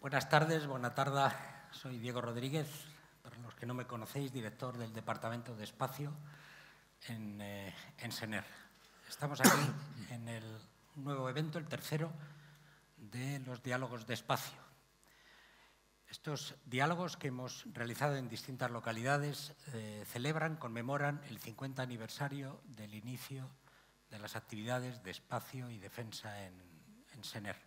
Buenas tardes, buena tarde. Soy Diego Rodríguez, para los que no me conocéis, director del Departamento de Espacio en SENER. Estamos aquí en el nuevo evento, el tercero, de los diálogos de espacio. Estos diálogos que hemos realizado en distintas localidades conmemoran el 50 aniversario del inicio de las actividades de espacio y defensa en SENER.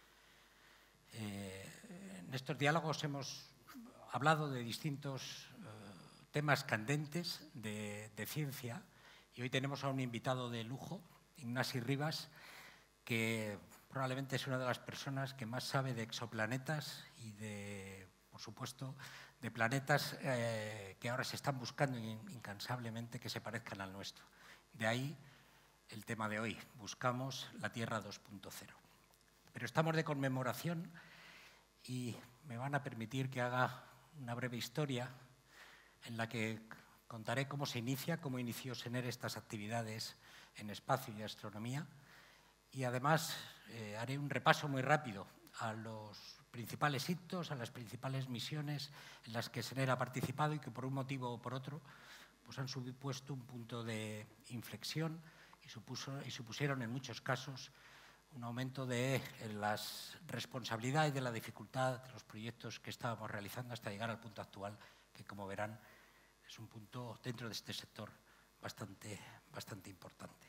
En estos diálogos hemos hablado de distintos temas candentes de ciencia y hoy tenemos a un invitado de lujo, Ignasi Ribas, que probablemente es una de las personas que más sabe de exoplanetas y por supuesto, de planetas que ahora se están buscando incansablemente que se parezcan al nuestro. De ahí el tema de hoy, buscamos la Tierra 2.0. Pero estamos de conmemoración y me van a permitir que haga una breve historia en la que contaré cómo inició SENER estas actividades en espacio y astronomía. Y además haré un repaso muy rápido a los principales hitos, a las principales misiones en las que SENER ha participado y que por un motivo o por otro pues han supuesto un punto de inflexión y supusieron en muchos casos un aumento de las responsabilidades y de la dificultad de los proyectos que estábamos realizando hasta llegar al punto actual, que como verán es un punto dentro de este sector bastante importante.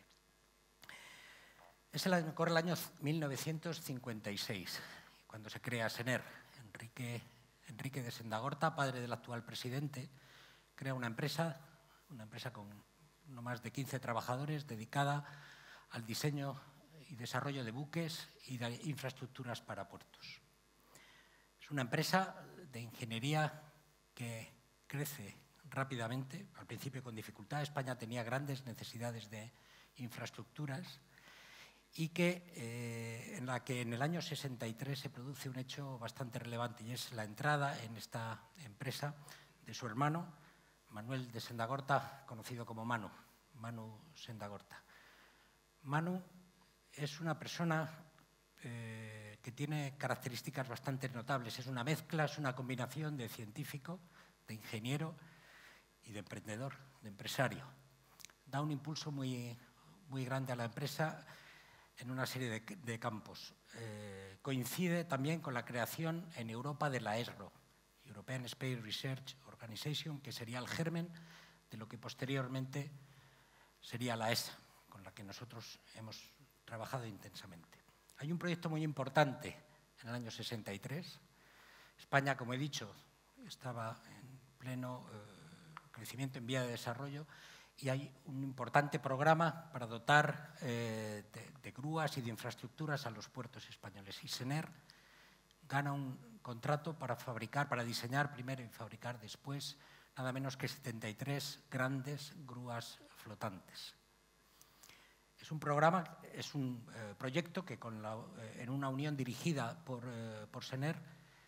Corre el año 1956, cuando se crea SENER. Enrique de Sendagorta, padre del actual presidente, crea una empresa con no más de 15 trabajadores dedicada al diseño y desarrollo de buques y de infraestructuras para puertos. Es una empresa de ingeniería que crece rápidamente, al principio con dificultad. España tenía grandes necesidades de infraestructuras y en la que en el año 63 se produce un hecho bastante relevante y es la entrada en esta empresa de su hermano, Manuel de Sendagorta, conocido como Manu Sendagorta. Manu es una persona que tiene características bastante notables. Es una mezcla, es una combinación de científico, de ingeniero y de emprendedor, de empresario. Da un impulso muy grande a la empresa en una serie de campos. Coincide también con la creación en Europa de la ESRO, European Space Research Organization, que sería el germen de lo que posteriormente sería la ESA, con la que nosotros hemos trabajado intensamente. Hay un proyecto muy importante en el año 63. España, como he dicho, estaba en pleno crecimiento, en vía de desarrollo, y hay un importante programa para dotar de grúas y de infraestructuras a los puertos españoles. Y SENER gana un contrato para diseñar primero y fabricar después nada menos que 73 grandes grúas flotantes. Es un proyecto que en una unión dirigida por SENER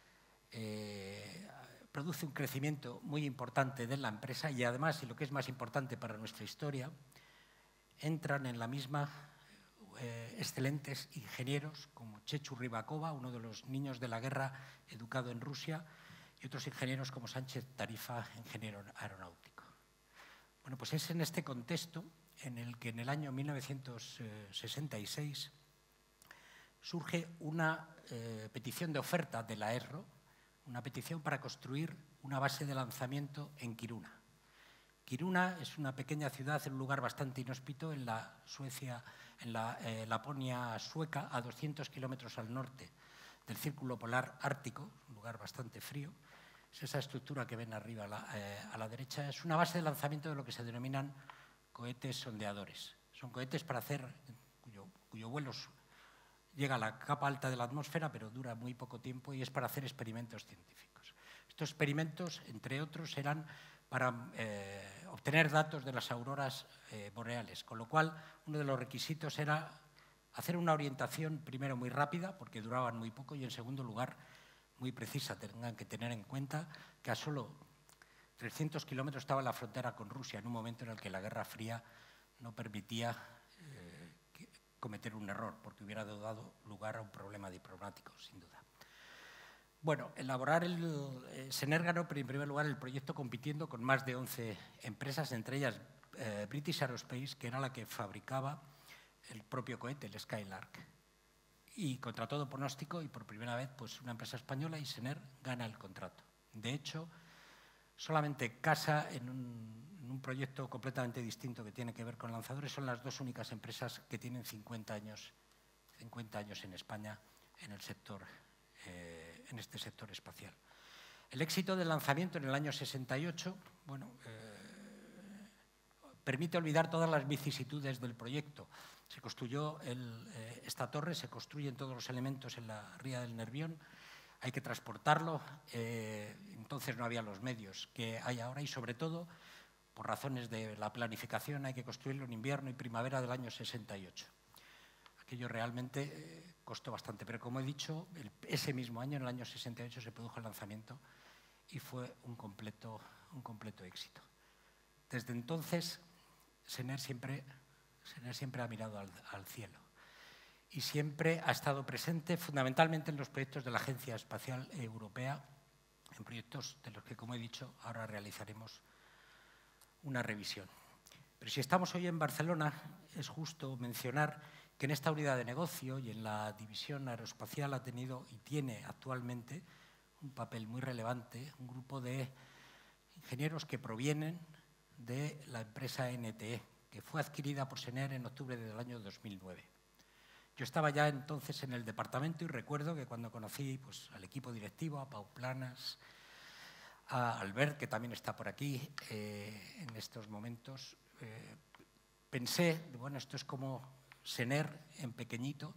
produce un crecimiento muy importante de la empresa y además, y lo que es más importante para nuestra historia, entran en la misma excelentes ingenieros como Chechu Rybakova, uno de los niños de la guerra educado en Rusia, y otros ingenieros como Sánchez Tarifa, ingeniero aeronáutico. Bueno, pues es en este contexto en el que en el año 1966 surge una petición de oferta de la ESRO, una petición para construir una base de lanzamiento en Kiruna. Kiruna es una pequeña ciudad en un lugar bastante inhóspito en la Laponia sueca, a 200 kilómetros al norte del Círculo Polar Ártico, un lugar bastante frío. Es esa estructura que ven arriba a la derecha. Es una base de lanzamiento de lo que se denominan cohetes sondeadores. Son cohetes cuyo vuelo llega a la capa alta de la atmósfera, pero dura muy poco tiempo y es para hacer experimentos científicos. Estos experimentos, entre otros, eran para obtener datos de las auroras boreales, con lo cual uno de los requisitos era hacer una orientación, primero muy rápida, porque duraban muy poco, y en segundo lugar, muy precisa. Tengan que tener en cuenta que a solo 300 kilómetros estaba la frontera con Rusia, en un momento en el que la Guerra Fría no permitía cometer un error, porque hubiera dado lugar a un problema diplomático, sin duda. Bueno, elaborar SENER ganó en primer lugar el proyecto compitiendo con más de 11 empresas, entre ellas British Aerospace, que era la que fabricaba el propio cohete, el Skylark. Y contra todo pronóstico, y por primera vez, pues una empresa española y SENER gana el contrato. De hecho, solamente CASA, en un proyecto completamente distinto que tiene que ver con lanzadores, son las dos únicas empresas que tienen 50 años en España en el sector, en este sector espacial. El éxito del lanzamiento en el año 68, bueno, permite olvidar todas las vicisitudes del proyecto. Se construyó esta torre, se construyen todos los elementos en la ría del Nervión, hay que transportarlo, entonces no había los medios que hay ahora y sobre todo, por razones de la planificación, hay que construirlo en invierno y primavera del año 68. Aquello realmente costó bastante, pero como he dicho, ese mismo año, en el año 68, se produjo el lanzamiento y fue un completo éxito. Desde entonces, SENER siempre ha mirado al cielo y siempre ha estado presente fundamentalmente en los proyectos de la Agencia Espacial Europea, en proyectos de los que, como he dicho, ahora realizaremos una revisión. Pero si estamos hoy en Barcelona, es justo mencionar que en esta unidad de negocio y en la división aeroespacial ha tenido y tiene actualmente un papel muy relevante un grupo de ingenieros que provienen de la empresa NTE, que fue adquirida por SENER en octubre del año 2009. Yo estaba ya entonces en el departamento y recuerdo que cuando conocí pues, al equipo directivo, a Pau Planas, a Albert, que también está por aquí en estos momentos, pensé, bueno, esto es como SENER en pequeñito,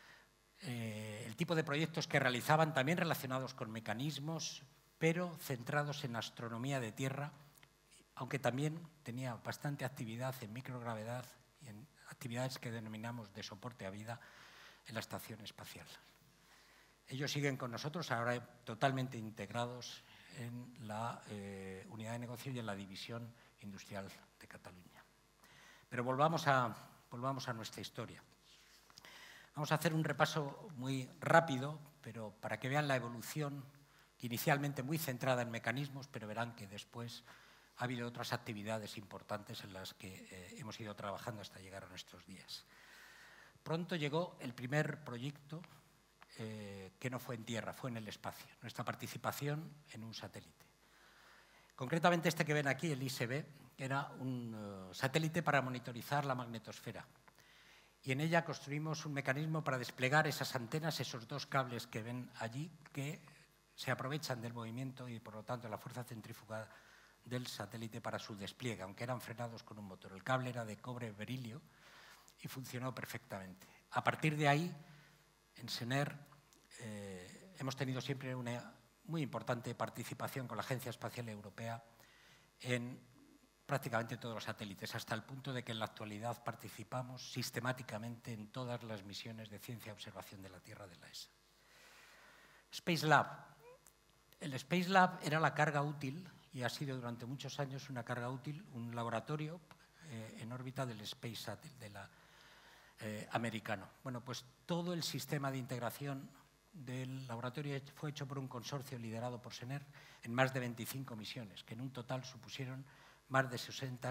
el tipo de proyectos que realizaban también relacionados con mecanismos, pero centrados en astronomía de tierra, aunque también tenía bastante actividad en microgravedad y en actividades que denominamos de soporte a vida en la estación espacial. Ellos siguen con nosotros, ahora totalmente integrados en la unidad de negocio y en la división industrial de Cataluña. Pero volvamos a nuestra historia. Vamos a hacer un repaso muy rápido, pero para que vean la evolución, inicialmente muy centrada en mecanismos, pero verán que después ha habido otras actividades importantes en las que hemos ido trabajando hasta llegar a nuestros días. Pronto llegó el primer proyecto que no fue en tierra, fue en el espacio, nuestra participación en un satélite. Concretamente este que ven aquí, el ISB, era un satélite para monitorizar la magnetosfera. Y en ella construimos un mecanismo para desplegar esas antenas, esos dos cables que ven allí, que se aprovechan del movimiento y, por lo tanto, de la fuerza centrífuga del satélite para su despliegue, aunque eran frenados con un motor. El cable era de cobre berilio y funcionó perfectamente. A partir de ahí, en SENER hemos tenido siempre una muy importante participación con la Agencia Espacial Europea en prácticamente todos los satélites, hasta el punto de que en la actualidad participamos sistemáticamente en todas las misiones de ciencia y observación de la Tierra de la ESA. Space Lab. El Space Lab era la carga útil y ha sido durante muchos años una carga útil, un laboratorio en órbita del Space Shuttle, americano. Bueno, pues todo el sistema de integración del laboratorio fue hecho por un consorcio liderado por SENER en más de 25 misiones, que en un total supusieron más de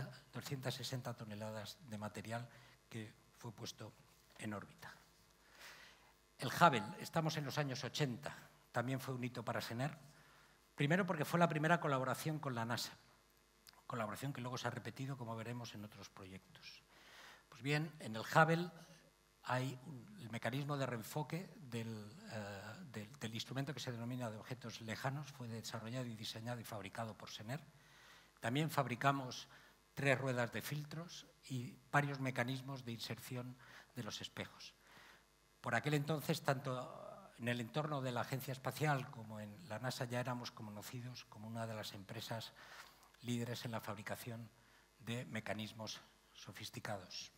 260 toneladas de material que fue puesto en órbita. El Hubble, estamos en los años 80, también fue un hito para SENER, primero porque fue la primera colaboración con la NASA, colaboración que luego se ha repetido, como veremos, en otros proyectos. Pues bien, en el Hubble hay el mecanismo de reenfoque del instrumento que se denomina de objetos lejanos, fue desarrollado y diseñado y fabricado por SENER. También fabricamos 3 ruedas de filtros y varios mecanismos de inserción de los espejos. Por aquel entonces, tanto en el entorno de la Agencia Espacial como en la NASA ya éramos conocidos como una de las empresas líderes en la fabricación de mecanismos sofisticados.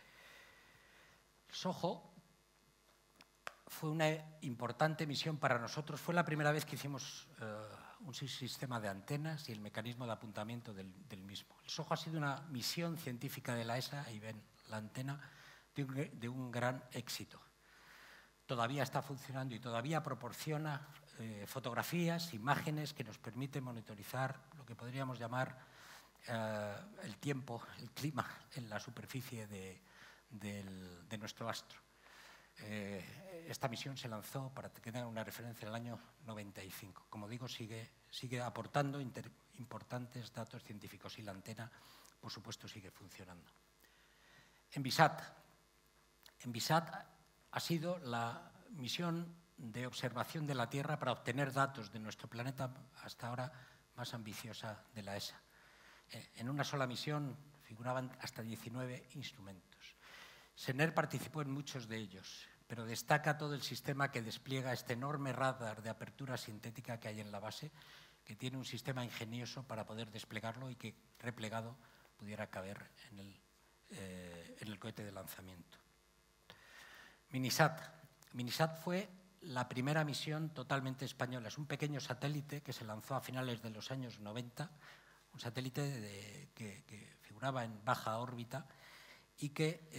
SOHO fue una importante misión para nosotros. Fue la primera vez que hicimos un sistema de antenas y el mecanismo de apuntamiento del mismo. El SOHO ha sido una misión científica de la ESA, ahí ven la antena, de un gran éxito. Todavía está funcionando y todavía proporciona fotografías, imágenes que nos permiten monitorizar lo que podríamos llamar el tiempo, el clima en la superficie de nuestro astro. Esta misión se lanzó, para que tengan una referencia, en el año 95. Como digo, sigue aportando importantes datos científicos y la antena, por supuesto, sigue funcionando. Envisat ha sido la misión de observación de la Tierra para obtener datos de nuestro planeta hasta ahora más ambiciosa de la ESA. En una sola misión figuraban hasta 19 instrumentos. SENER participó en muchos de ellos, pero destaca todo el sistema que despliega este enorme radar de apertura sintética que hay en la base, que tiene un sistema ingenioso para poder desplegarlo y que, replegado, pudiera caber en el cohete de lanzamiento. Minisat fue la primera misión totalmente española. Es un pequeño satélite que se lanzó a finales de los años 90, un satélite que figuraba en baja órbita y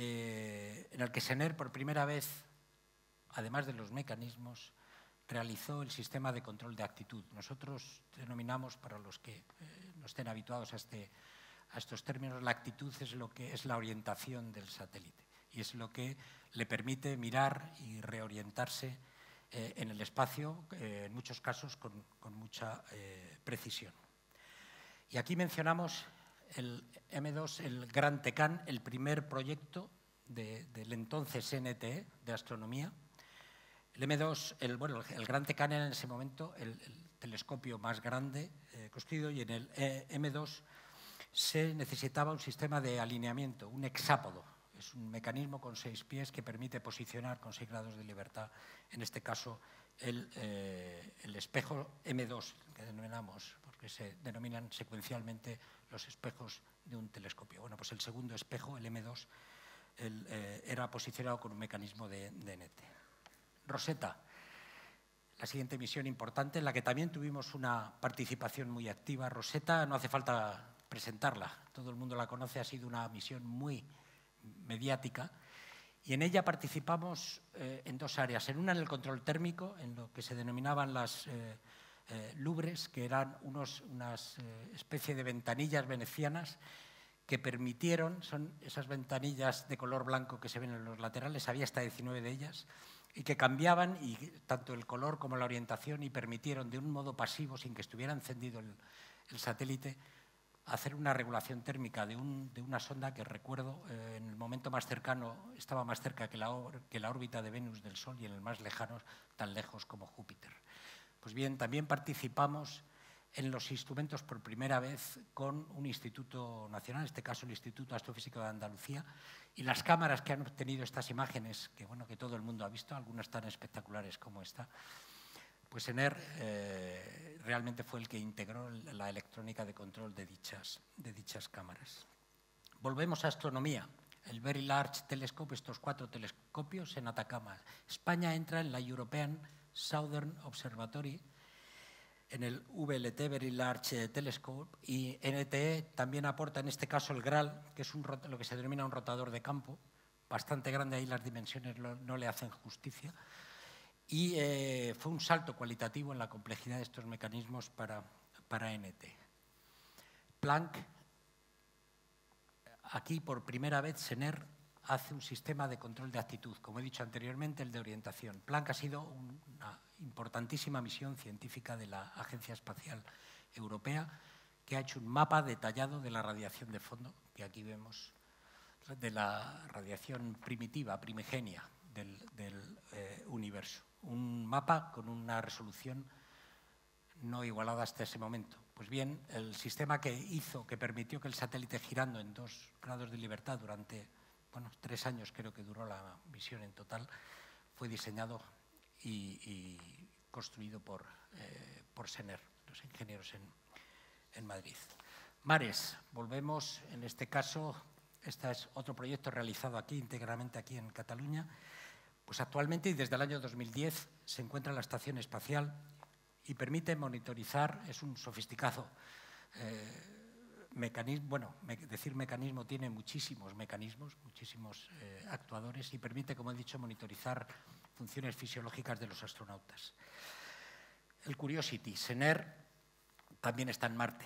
en el que SENER, por primera vez, además de los mecanismos, realizó el sistema de control de actitud. Nosotros denominamos, para los que no estén habituados a estos términos, la actitud es la orientación del satélite y es lo que le permite mirar y reorientarse en el espacio, en muchos casos con mucha precisión. Y aquí mencionamos el M2, el Gran Tecan, el primer proyecto del entonces NTE de astronomía. El M2, el Gran Tecan era en ese momento el telescopio más grande construido, y en el M2 se necesitaba un sistema de alineamiento, un hexápodo. Es un mecanismo con 6 pies que permite posicionar con 6 grados de libertad, en este caso, el espejo M2, que denominamos, porque se denominan secuencialmente los espejos de un telescopio. Bueno, pues el segundo espejo, el M2, era posicionado con un mecanismo de NT. Rosetta, la siguiente misión importante, en la que también tuvimos una participación muy activa. Rosetta, no hace falta presentarla, todo el mundo la conoce, ha sido una misión muy mediática, y en ella participamos en 2 áreas. En una, en el control térmico, en lo que se denominaban las lubres, que eran unas especie de ventanillas venecianas que permitieron, son esas ventanillas de color blanco que se ven en los laterales, había hasta 19 de ellas, y que cambiaban tanto el color como la orientación, y permitieron de un modo pasivo, sin que estuviera encendido el satélite, hacer una regulación térmica de una sonda que, recuerdo, en el momento más cercano estaba más cerca que la órbita de Venus del Sol, y en el más lejano tan lejos como Júpiter. Pues bien, también participamos en los instrumentos por primera vez con un instituto nacional, en este caso el Instituto Astrofísico de Andalucía, y las cámaras que han obtenido estas imágenes, que todo el mundo ha visto, algunas tan espectaculares como esta, pues SENER realmente fue el que integró la electrónica de control de dichas cámaras. Volvemos a astronomía. El Very Large Telescope, estos 4 telescopios en Atacama. España entra en la European Southern Observatory, en el VLT, Very Large Telescope, y NTE también aporta en este caso el GRAL, que es lo que se denomina un rotador de campo, bastante grande, ahí las dimensiones no le hacen justicia. Y fue un salto cualitativo en la complejidad de estos mecanismos para NT. Planck, aquí por primera vez SENER hace un sistema de control de actitud, como he dicho anteriormente, el de orientación. Planck ha sido una importantísima misión científica de la Agencia Espacial Europea, que ha hecho un mapa detallado de la radiación de fondo, que aquí vemos, de la radiación primitiva, primigenia del universo. Un mapa con una resolución no igualada hasta ese momento. Pues bien, el sistema que permitió que el satélite, girando en 2 grados de libertad durante 3 años, creo que duró la misión en total, fue diseñado y construido por SENER, los ingenieros en Madrid. Mares, volvemos, en este caso, este es otro proyecto realizado aquí, íntegramente aquí en Cataluña. Pues actualmente, y desde el año 2010, se encuentra en la Estación Espacial y permite monitorizar, es un sofisticado mecanismo, decir mecanismo, tiene muchísimos mecanismos, muchísimos actuadores, y permite, como he dicho, monitorizar funciones fisiológicas de los astronautas. El Curiosity, SENER, también está en Marte.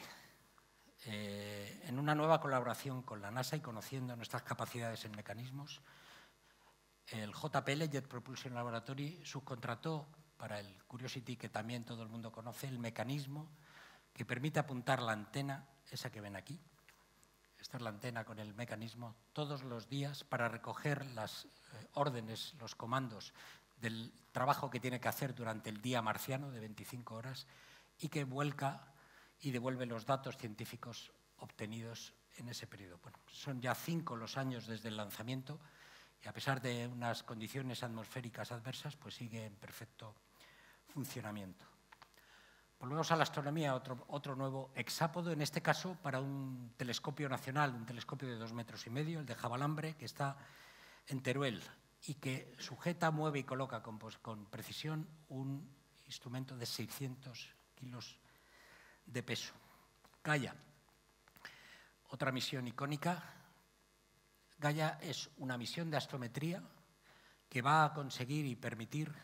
En una nueva colaboración con la NASA y conociendo nuestras capacidades en mecanismos, el JPL, Jet Propulsion Laboratory, subcontrató para el Curiosity, que también todo el mundo conoce, el mecanismo que permite apuntar la antena, esa que ven aquí. Esta es la antena con el mecanismo, todos los días para recoger las órdenes, los comandos del trabajo que tiene que hacer durante el día marciano de 25 horas y que vuelca y devuelve los datos científicos obtenidos en ese periodo. Bueno, son ya 5 los años desde el lanzamiento y a pesar de unas condiciones atmosféricas adversas, pues sigue en perfecto funcionamiento. Volvemos a la astronomía, otro nuevo hexápodo, en este caso para un telescopio nacional, un telescopio de 2,5 metros, el de Javalambre, que está en Teruel y que sujeta, mueve y coloca con precisión un instrumento de 600 kilos de peso. Gaia, otra misión icónica. Gaia es una misión de astrometría que va a conseguir y permitir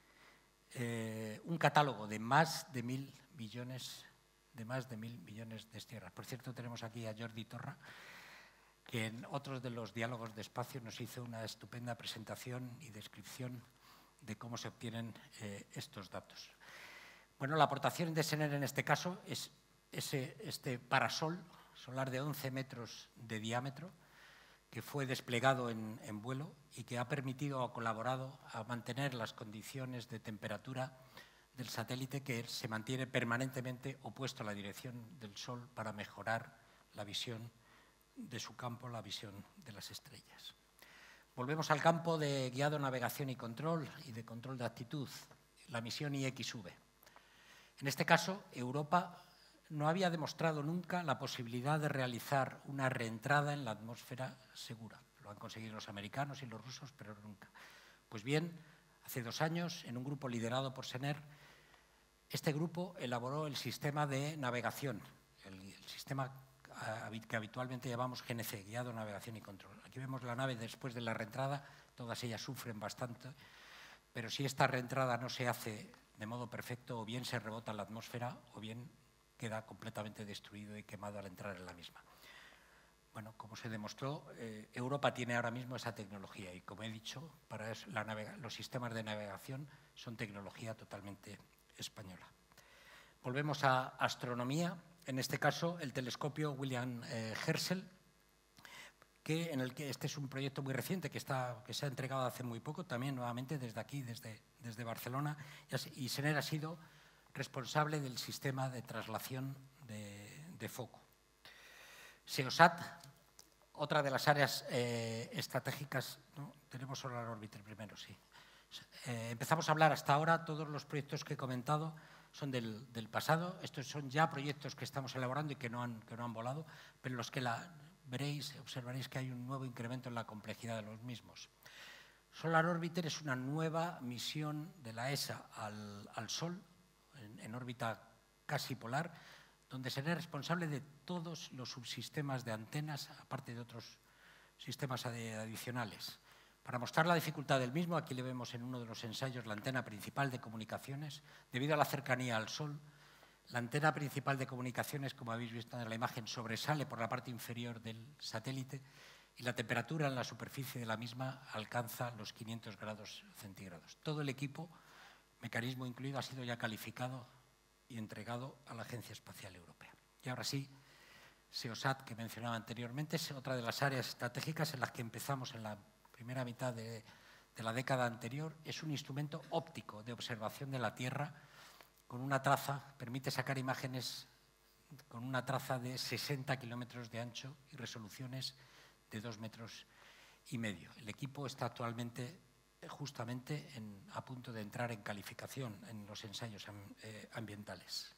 un catálogo de más de 1.000 millones de tierras. Por cierto, tenemos aquí a Jordi Torra, que en otros de los diálogos de espacio nos hizo una estupenda presentación y descripción de cómo se obtienen estos datos. Bueno, la aportación de SENER en este caso es este parasol solar de 11 metros de diámetro que fue desplegado en vuelo y que ha permitido o colaborado a mantener las condiciones de temperatura del satélite, que se mantiene permanentemente opuesto a la dirección del Sol para mejorar la visión de su campo, la visión de las estrellas. Volvemos al campo de guiado, navegación y control de control de actitud, la misión IXV. En este caso, Europa no había demostrado nunca la posibilidad de realizar una reentrada en la atmósfera segura. Lo han conseguido los americanos y los rusos, pero nunca. Pues bien, hace 2 años, en un grupo liderado por SENER, este grupo elaboró el sistema de navegación, el sistema que habitualmente llamamos GNC, Guiado, Navegación y Control. Aquí vemos la nave después de la reentrada, todas ellas sufren bastante, pero si esta reentrada no se hace de modo perfecto, o bien se rebota en la atmósfera, o bien queda completamente destruido y quemado al entrar en la misma. Bueno, como se demostró, Europa tiene ahora mismo esa tecnología y, como he dicho, para eso los sistemas de navegación son tecnología totalmente española. Volvemos a astronomía, en este caso el telescopio William Herschel, en el que este es un proyecto muy reciente que se ha entregado hace muy poco, también nuevamente desde aquí, desde Barcelona, y SENER ha sido responsable del sistema de traslación de foco. SEOSAT, otra de las áreas estratégicas, ¿no? Tenemos Solar Orbiter primero, sí. Empezamos a hablar hasta ahora, todos los proyectos que he comentado son del pasado, estos son ya proyectos que estamos elaborando y que no han volado, pero en los que observaréis que hay un nuevo incremento en la complejidad de los mismos. Solar Orbiter es una nueva misión de la ESA al Sol, en órbita casi polar, donde será responsable de todos los subsistemas de antenas, aparte de otros sistemas adicionales. Para mostrar la dificultad del mismo, aquí le vemos en uno de los ensayos la antena principal de comunicaciones. Debido a la cercanía al Sol, la antena principal de comunicaciones, como habéis visto en la imagen, sobresale por la parte inferior del satélite y la temperatura en la superficie de la misma alcanza los 500 grados centígrados. Todo el equipo, mecanismo incluido, ha sido ya calificado y entregado a la Agencia Espacial Europea. Y ahora sí, SEOSAT, que mencionaba anteriormente, es otra de las áreas estratégicas en las que empezamos en la primera mitad de la década anterior. Es un instrumento óptico de observación de la Tierra con una traza, permite sacar imágenes con una traza de 60 kilómetros de ancho y resoluciones de 2,5 metros. El equipo está actualmente justamente a punto de entrar en calificación en los ensayos ambientales.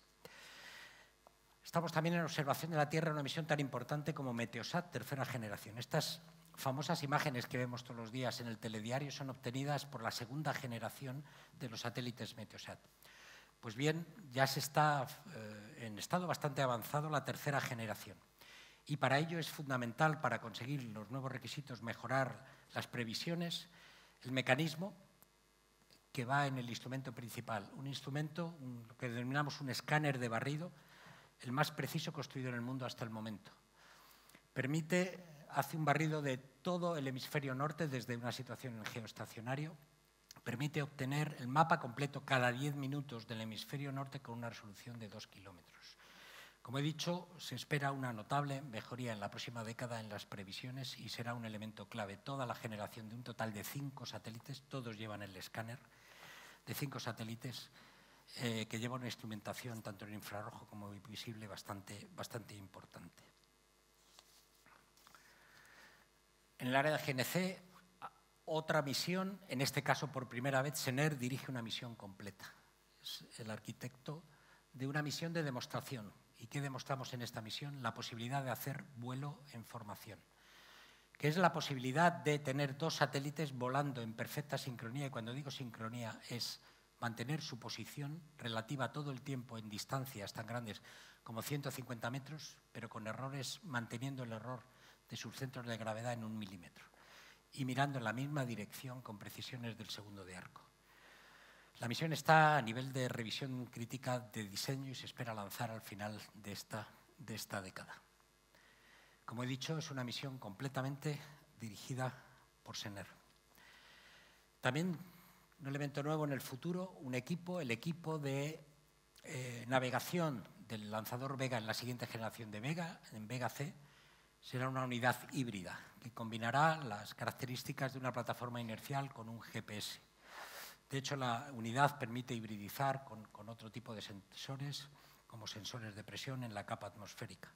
Estamos también en observación de la Tierra en una misión tan importante como Meteosat, tercera generación. Estas famosas imágenes que vemos todos los días en el telediario son obtenidas por la segunda generación de los satélites Meteosat. Pues bien, ya se está en estado bastante avanzado la tercera generación. Y para ello es fundamental, para conseguir los nuevos requisitos, mejorar las previsiones, el mecanismo que va en el instrumento principal, un instrumento lo que denominamos un escáner de barrido, el más preciso construido en el mundo hasta el momento. Hace un barrido de todo el hemisferio norte desde una situación en geoestacionario, permite obtener el mapa completo cada 10 minutos del hemisferio norte con una resolución de 2 kilómetros. Como he dicho, se espera una notable mejoría en la próxima década en las previsiones y será un elemento clave. Toda la generación de un total de 5 satélites, todos llevan el escáner, de 5 satélites que llevan una instrumentación tanto en infrarrojo como visible bastante importante. En el área de GNC, otra misión, en este caso por primera vez, SENER dirige una misión completa. Es el arquitecto de una misión de demostración. ¿Y qué demostramos en esta misión? La posibilidad de hacer vuelo en formación, que es la posibilidad de tener 2 satélites volando en perfecta sincronía, y cuando digo sincronía es mantener su posición relativa todo el tiempo en distancias tan grandes como 150 metros, pero con errores, manteniendo el error de sus centros de gravedad en 1 milímetro y mirando en la misma dirección con precisiones del segundo de arco. La misión está a nivel de revisión crítica de diseño y se espera lanzar al final de esta década. Como he dicho, es una misión completamente dirigida por SENER. También un elemento nuevo en el futuro, el equipo de navegación del lanzador Vega en la siguiente generación de Vega, en Vega C, será una unidad híbrida que combinará las características de una plataforma inercial con un GPS. De hecho, la unidad permite hibridizar con otro tipo de sensores, como sensores de presión en la capa atmosférica.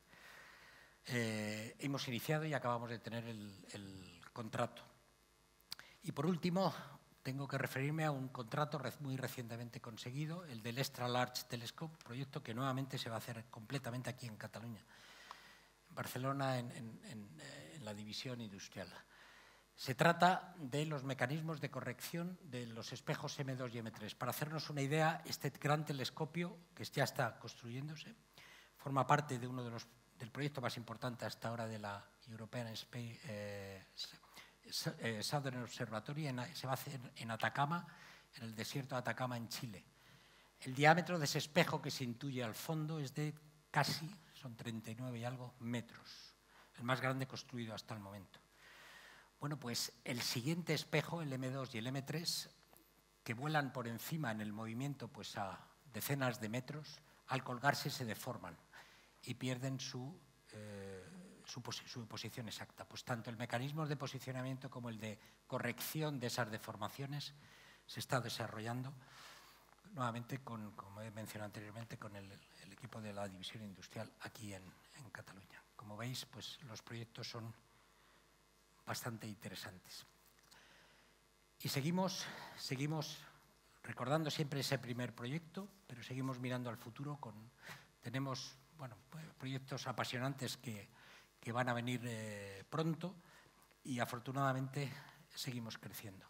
Hemos iniciado y acabamos de tener el contrato. Y por último, tengo que referirme a un contrato muy recientemente conseguido, el del Extra Large Telescope, proyecto que nuevamente se va a hacer completamente aquí en Cataluña, en Barcelona, en la división industrial. Se trata de los mecanismos de corrección de los espejos M2 y M3. Para hacernos una idea, este gran telescopio, que ya está construyéndose, forma parte de del proyecto más importante hasta ahora de la European Space Southern Observatory. Se va a hacer en Atacama, en el desierto de Atacama, en Chile. El diámetro de ese espejo que se intuye al fondo es de son 39 y algo metros, el más grande construido hasta el momento. Bueno, pues el siguiente espejo, el M2 y el M3, que vuelan por encima en el movimiento pues a decenas de metros, al colgarse se deforman y pierden su posición exacta. Pues tanto el mecanismo de posicionamiento como el de corrección de esas deformaciones se está desarrollando, nuevamente, como he mencionado anteriormente, con el equipo de la división industrial aquí en Cataluña. Como veis, pues los proyectos son bastante interesantes. Y seguimos recordando siempre ese primer proyecto, pero seguimos mirando al futuro. Tenemos proyectos apasionantes que van a venir pronto y afortunadamente seguimos creciendo.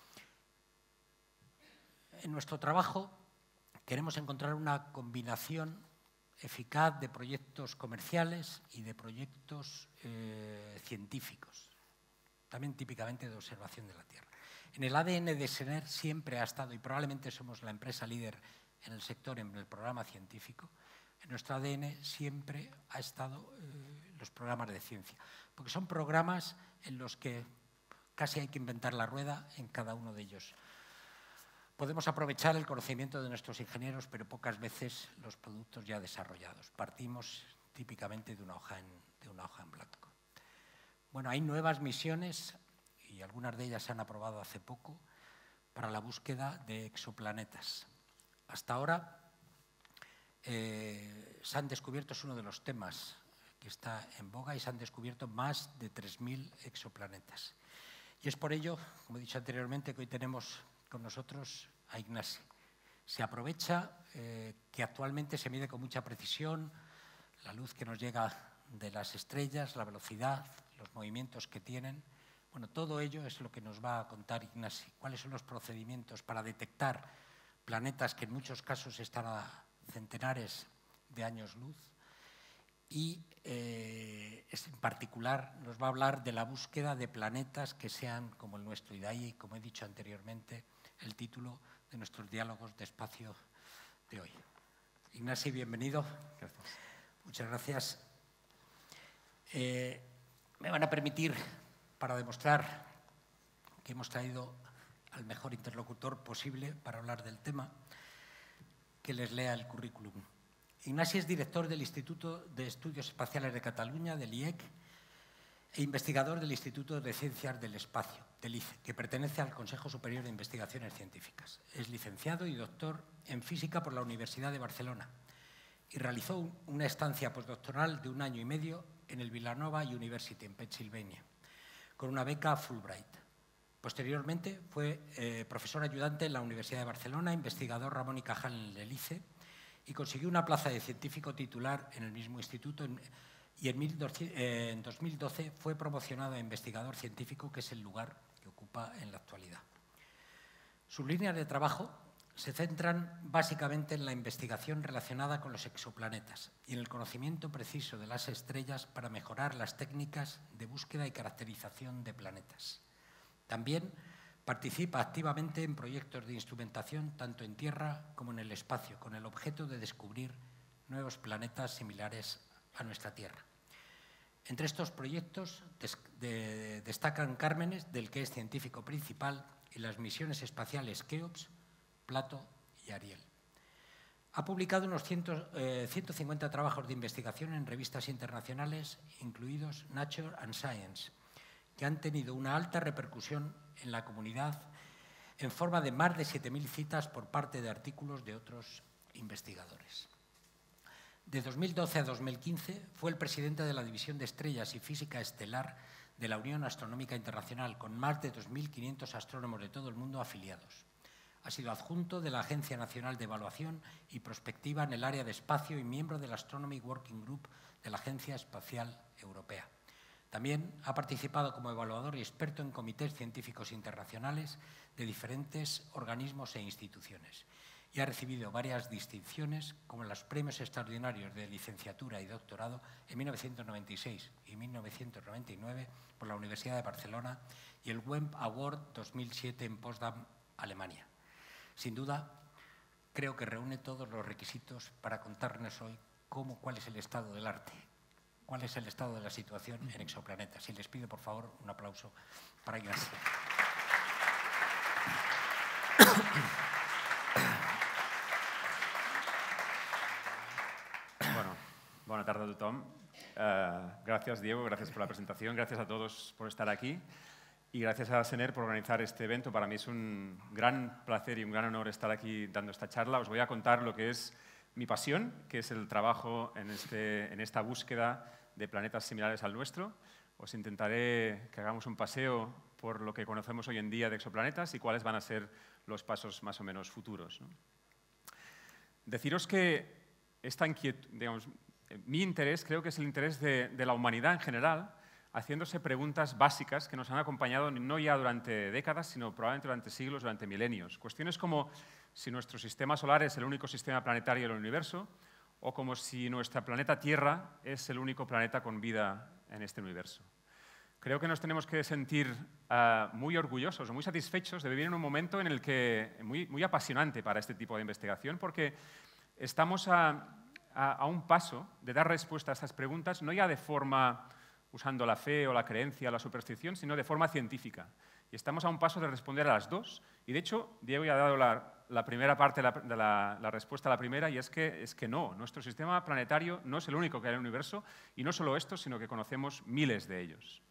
En nuestro trabajo queremos encontrar una combinación eficaz de proyectos comerciales y de proyectos científicos, también típicamente de observación de la Tierra. En el ADN de SENER siempre ha estado, y probablemente somos la empresa líder en el sector, en el programa científico, en nuestro ADN siempre ha estado los programas de ciencia, porque son programas en los que casi hay que inventar la rueda en cada uno de ellos. Podemos aprovechar el conocimiento de nuestros ingenieros, pero pocas veces los productos ya desarrollados. Partimos típicamente de una hoja en blanco. Bueno, hay nuevas misiones, y algunas de ellas se han aprobado hace poco, para la búsqueda de exoplanetas. Hasta ahora se han descubierto, es uno de los temas que está en boga, y se han descubierto más de 3.000 exoplanetas. Y es por ello, como he dicho anteriormente, que hoy tenemos con nosotros a Ignasi. Se aprovecha que actualmente se mide con mucha precisión la luz que nos llega de las estrellas, la velocidad, los movimientos que tienen. Bueno, todo ello es lo que nos va a contar Ignasi. ¿Cuáles son los procedimientos para detectar planetas que en muchos casos están a centenares de años luz? Y en particular nos va a hablar de la búsqueda de planetas que sean como el nuestro. Y de ahí, como he dicho anteriormente, el título de nuestros diálogos de espacio de hoy. Ignasi, bienvenido. Gracias. Muchas gracias. Me van a permitir, para demostrar que hemos traído al mejor interlocutor posible para hablar del tema, que les lea el currículum. Ignasi es director del Instituto de Estudios Espaciales de Cataluña, del IEC, e investigador del Instituto de Ciencias del Espacio, del ICE, que pertenece al Consejo Superior de Investigaciones Científicas. Es licenciado y doctor en Física por la Universidad de Barcelona y realizó una estancia postdoctoral de 1 año y medio en el Villanova University, en Pensilvania, con una beca Fulbright. Posteriormente fue profesor ayudante en la Universidad de Barcelona, investigador Ramón y Cajal en el ICE, y consiguió una plaza de científico titular en el mismo instituto y en 2012 fue promocionado a investigador científico, que es el lugar que ocupa en la actualidad. Sus líneas de trabajo se centran básicamente en la investigación relacionada con los exoplanetas y en el conocimiento preciso de las estrellas para mejorar las técnicas de búsqueda y caracterización de planetas. También participa activamente en proyectos de instrumentación tanto en Tierra como en el espacio, con el objeto de descubrir nuevos planetas similares a nuestra Tierra. Entre estos proyectos destacan Cármenes, del que es científico principal, y las misiones espaciales Keops, Plato y Ariel. Ha publicado unos 150 trabajos de investigación en revistas internacionales, incluidos Nature and Science, que han tenido una alta repercusión en la comunidad en forma de más de 7.000 citas por parte de artículos de otros investigadores. De 2012 a 2015 fue el presidente de la División de Estrellas y Física Estelar de la Unión Astronómica Internacional, con más de 2.500 astrónomos de todo el mundo afiliados. Ha sido adjunto de la Agencia Nacional de Evaluación y Prospectiva en el área de espacio y miembro del Astronomy Working Group de la Agencia Espacial Europea. También ha participado como evaluador y experto en comités científicos internacionales de diferentes organismos e instituciones y ha recibido varias distinciones, como los premios extraordinarios de licenciatura y doctorado en 1996 y 1999 por la Universidad de Barcelona y el WEMP Award 2007 en Potsdam, Alemania. Sin duda, creo que reúne todos los requisitos para contarnos hoy cuál es el estado del arte, cuál es el estado de la situación en exoplanetas. Y les pido, por favor, un aplauso para Ignasi. Bueno, bona tarda a tothom. Gracias, Diego, gracias por la presentación, gracias a todos por estar aquí y gracias a SENER por organizar este evento. Para mí es un gran placer y un gran honor estar aquí dando esta charla. Os voy a contar lo que es mi pasión, que es el trabajo en esta búsqueda de planetas similares al nuestro. Os intentaré que hagamos un paseo por lo que conocemos hoy en día de exoplanetas y cuáles van a ser los pasos más o menos futuros, ¿no? Deciros que esta inquietud, digamos, mi interés creo que es el interés de la humanidad en general, haciéndose preguntas básicas que nos han acompañado no ya durante décadas, sino probablemente durante siglos, durante milenios. Cuestiones como si nuestro sistema solar es el único sistema planetario del universo o como si nuestro planeta Tierra es el único planeta con vida en este universo. Creo que nos tenemos que sentir muy orgullosos o muy satisfechos de vivir en un momento en el que muy apasionante para este tipo de investigación, porque estamos a un paso de dar respuesta a estas preguntas, no ya de forma usando la fe o la creencia o la superstición, sino de forma científica. Y estamos a un paso de responder a las dos. Y de hecho, Diego ya ha dado la primera parte de la respuesta a la primera, y es que no, nuestro sistema planetario no es el único que hay en el universo, y no solo esto, sino que conocemos miles de ellos.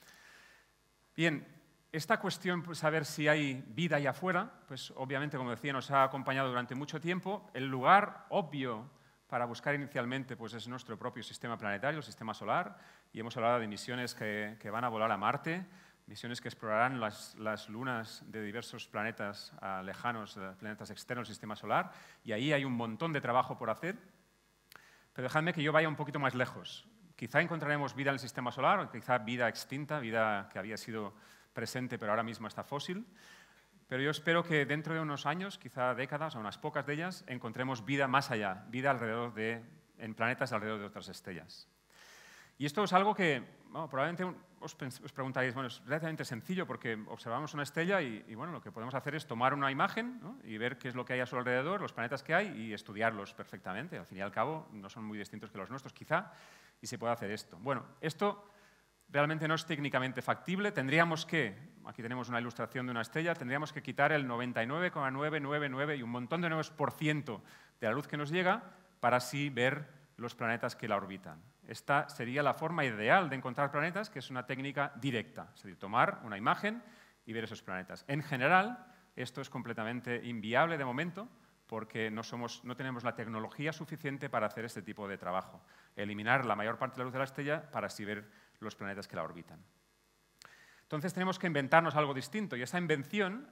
Bien, esta cuestión, pues, saber si hay vida allá afuera, pues obviamente, como decía, nos ha acompañado durante mucho tiempo. El lugar obvio para buscar inicialmente pues, es nuestro propio sistema planetario, el sistema solar, y hemos hablado de misiones que van a volar a Marte, misiones que explorarán las lunas de diversos planetas lejanos, planetas externos del sistema solar, y ahí hay un montón de trabajo por hacer. Pero dejadme que yo vaya un poquito más lejos. Quizá encontraremos vida en el sistema solar, o quizá vida extinta, vida que había sido presente pero ahora mismo está fósil. Pero yo espero que dentro de unos años, quizá décadas, o unas pocas de ellas, encontremos vida más allá, vida en planetas alrededor de otras estrellas. Y esto es algo que bueno, probablemente os preguntaréis, bueno, es relativamente sencillo porque observamos una estrella y bueno, lo que podemos hacer es tomar una imagen, ¿no? Y ver qué es lo que hay a su alrededor, los planetas que hay y estudiarlos perfectamente. Al fin y al cabo no son muy distintos que los nuestros quizá y se puede hacer esto. Bueno, esto realmente no es técnicamente factible. Tendríamos que, aquí tenemos una ilustración de una estrella, tendríamos que quitar el 99,999 y un montón de 9% de la luz que nos llega para así ver los planetas que la orbitan. Esta sería la forma ideal de encontrar planetas, que es una técnica directa, es decir, tomar una imagen y ver esos planetas. En general, esto es completamente inviable de momento, porque no tenemos la tecnología suficiente para hacer este tipo de trabajo. Eliminar la mayor parte de la luz de la estrella para así ver los planetas que la orbitan. Entonces tenemos que inventarnos algo distinto, y esa invención,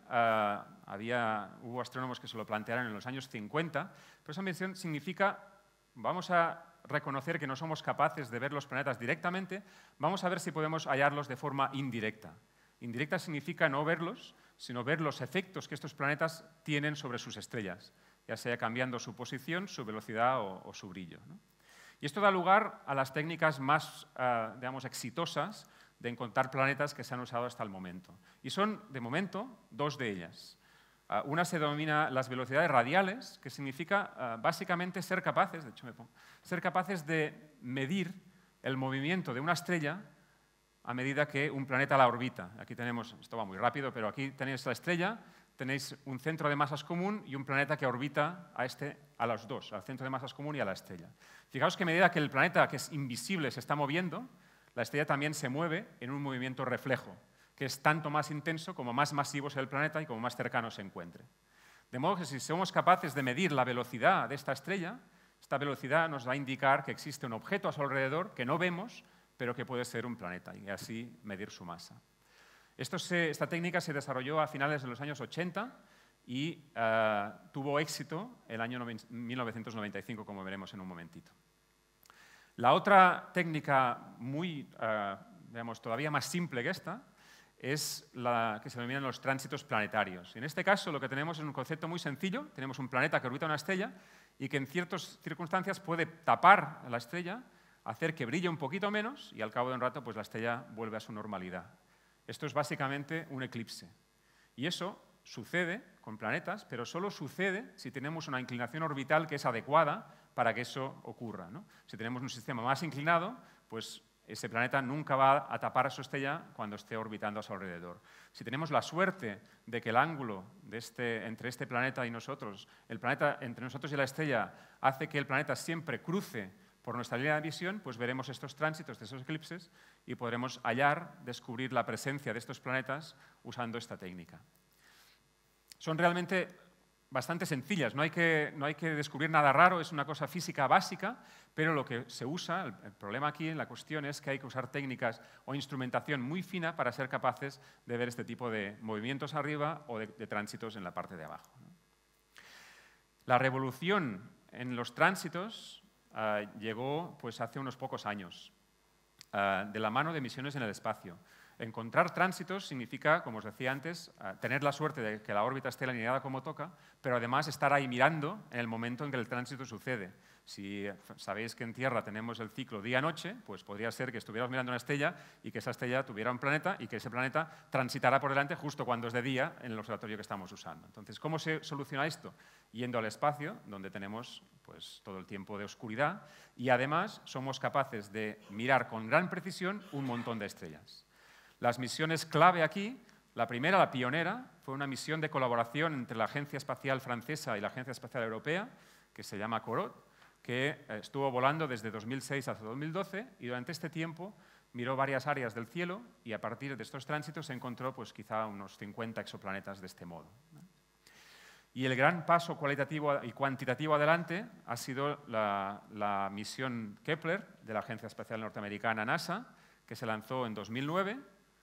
hubo astrónomos que se lo plantearon en los años 50, pero esa invención significa, vamos a reconocer que no somos capaces de ver los planetas directamente, vamos a ver si podemos hallarlos de forma indirecta. Indirecta significa no verlos, sino ver los efectos que estos planetas tienen sobre sus estrellas, ya sea cambiando su posición, su velocidad o su brillo, ¿no? Y esto da lugar a las técnicas más, digamos, exitosas de encontrar planetas que se han usado hasta el momento. Y son, de momento, dos de ellas. Una se denomina las velocidades radiales, que significa básicamente ser capaces, ser capaces de medir el movimiento de una estrella a medida que un planeta la orbita. Aquí tenemos, esto va muy rápido, pero aquí tenéis la estrella, tenéis un centro de masas común y un planeta que orbita a los dos, al centro de masas común y a la estrella. Fijaos que a medida que el planeta, que es invisible, se está moviendo, la estrella también se mueve en un movimiento reflejo, que es tanto más intenso como más masivo sea el planeta y como más cercano se encuentre. De modo que si somos capaces de medir la velocidad de esta estrella, esta velocidad nos va a indicar que existe un objeto a su alrededor que no vemos, pero que puede ser un planeta, y así medir su masa. Esta técnica se desarrolló a finales de los años 80 y tuvo éxito el año 1995, como veremos en un momentito. La otra técnica digamos, todavía más simple que esta es la que se denominan los tránsitos planetarios. En este caso lo que tenemos es un concepto muy sencillo. Tenemos un planeta que orbita una estrella y que en ciertas circunstancias puede tapar a la estrella, hacer que brille un poquito menos y al cabo de un rato pues, la estrella vuelve a su normalidad. Esto es básicamente un eclipse. Y eso sucede con planetas, pero solo sucede si tenemos una inclinación orbital que es adecuada para que eso ocurra, ¿no? Si tenemos un sistema más inclinado, pues ese planeta nunca va a tapar a su estrella cuando esté orbitando a su alrededor. Si tenemos la suerte de que el ángulo entre este planeta y nosotros, el planeta entre nosotros y la estrella, hace que el planeta siempre cruce por nuestra línea de visión, pues veremos estos tránsitos de esos eclipses y podremos descubrir la presencia de estos planetas usando esta técnica. Son realmente bastante sencillas, no hay que descubrir nada raro, es una cosa física básica, pero lo que se usa, el problema aquí, la cuestión es que hay que usar técnicas o instrumentación muy fina para ser capaces de ver este tipo de movimientos arriba o de tránsitos en la parte de abajo, ¿no? La revolución en los tránsitos llegó pues, hace unos pocos años, de la mano de misiones en el espacio. Encontrar tránsitos significa, como os decía antes, tener la suerte de que la órbita esté alineada como toca, pero además estar ahí mirando en el momento en que el tránsito sucede. Si sabéis que en Tierra tenemos el ciclo día-noche, pues podría ser que estuviéramos mirando una estrella y que esa estrella tuviera un planeta y que ese planeta transitara por delante justo cuando es de día en el observatorio que estamos usando. Entonces, ¿cómo se soluciona esto? Yendo al espacio, donde tenemos pues, todo el tiempo de oscuridad y además somos capaces de mirar con gran precisión un montón de estrellas. Las misiones clave aquí, la primera, la pionera, fue una misión de colaboración entre la Agencia Espacial Francesa y la Agencia Espacial Europea, que se llama COROT, que estuvo volando desde 2006 hasta 2012 y durante este tiempo miró varias áreas del cielo y a partir de estos tránsitos se encontró pues, quizá unos 50 exoplanetas de este modo. Y el gran paso cualitativo y cuantitativo adelante ha sido la misión Kepler de la Agencia Espacial Norteamericana NASA, que se lanzó en 2009.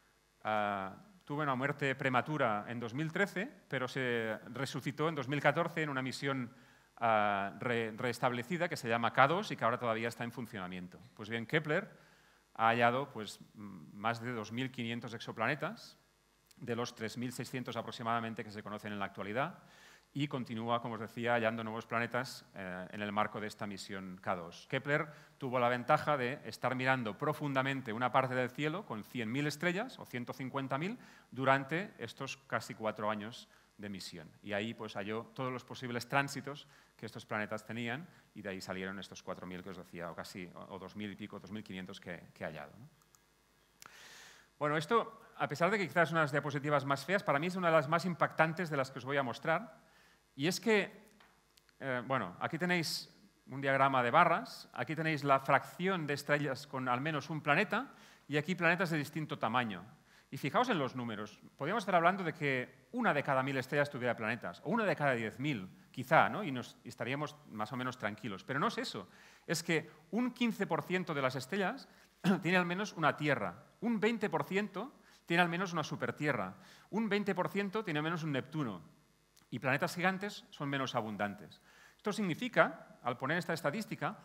Tuvo una muerte prematura en 2013, pero se resucitó en 2014 en una misión restablecida que se llama K2 y que ahora todavía está en funcionamiento. Pues bien, Kepler ha hallado pues, más de 2.500 exoplanetas, de los 3.600 aproximadamente que se conocen en la actualidad, y continúa, como os decía, hallando nuevos planetas en el marco de esta misión K2. Kepler tuvo la ventaja de estar mirando profundamente una parte del cielo con 100.000 estrellas o 150.000 durante estos casi 4 años de misión. Y ahí pues halló todos los posibles tránsitos que estos planetas tenían y de ahí salieron estos 4.000 que os decía, o 2.000 y pico, 2.500 que ha hallado, ¿no? Bueno, esto, a pesar de que quizás es una de las diapositivas más feas, para mí es una de las más impactantes de las que os voy a mostrar. Y es que, bueno, aquí tenéis un diagrama de barras, aquí tenéis la fracción de estrellas con al menos un planeta y aquí planetas de distinto tamaño. Y fijaos en los números. Podríamos estar hablando de que 1 de cada 1.000 estrellas tuviera planetas, o 1 de cada 10.000, quizá, ¿no? Y estaríamos más o menos tranquilos. Pero no es eso. Es que un 15% de las estrellas tiene al menos una Tierra, un 20% tiene al menos una supertierra, un 20% tiene al menos un Neptuno. Y planetas gigantes son menos abundantes. Esto significa, al poner esta estadística,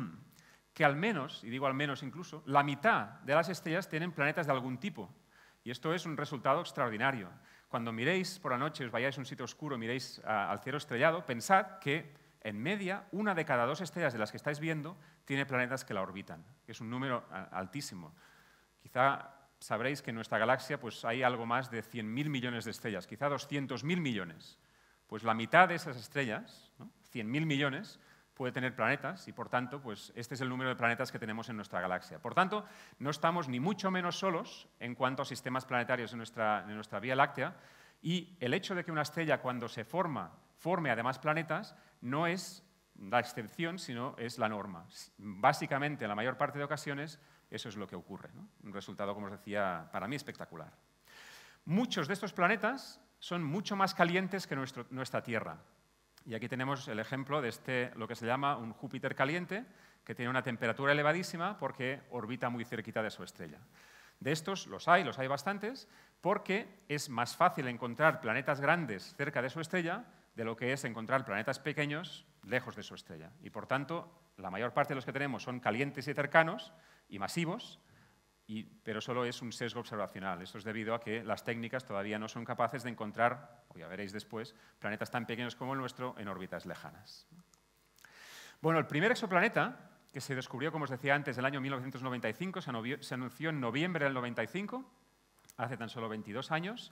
que al menos, y digo al menos incluso, la mitad de las estrellas tienen planetas de algún tipo. Y esto es un resultado extraordinario. Cuando miréis por la noche, os vayáis a un sitio oscuro, miréis al cielo estrellado, pensad que, en media, 1 de cada 2 estrellas de las que estáis viendo tiene planetas que la orbitan, que es un número altísimo. Quizá sabréis que en nuestra galaxia pues, hay algo más de 100.000 millones de estrellas, quizá 200.000 millones. Pues la mitad de esas estrellas, ¿no? 100.000 millones, puede tener planetas y, por tanto, pues este es el número de planetas que tenemos en nuestra galaxia. Por tanto, no estamos ni mucho menos solos en cuanto a sistemas planetarios en nuestra Vía Láctea y el hecho de que una estrella, cuando se forme además planetas, no es la excepción, sino es la norma. Básicamente, en la mayor parte de ocasiones, eso es lo que ocurre, ¿no? Un resultado, como os decía, para mí espectacular. Muchos de estos planetas son mucho más calientes que nuestra Tierra. Y aquí tenemos el ejemplo de lo que se llama un Júpiter caliente, que tiene una temperatura elevadísima porque orbita muy cerquita de su estrella. De estos los hay bastantes, porque es más fácil encontrar planetas grandes cerca de su estrella de lo que es encontrar planetas pequeños lejos de su estrella. Y por tanto, la mayor parte de los que tenemos son calientes y cercanos y masivos, pero solo es un sesgo observacional. Esto es debido a que las técnicas todavía no son capaces de encontrar, o ya veréis después, planetas tan pequeños como el nuestro en órbitas lejanas. Bueno, el primer exoplaneta, que se descubrió, como os decía antes, en el año 1995, se anunció en noviembre del 95, hace tan solo 22 años,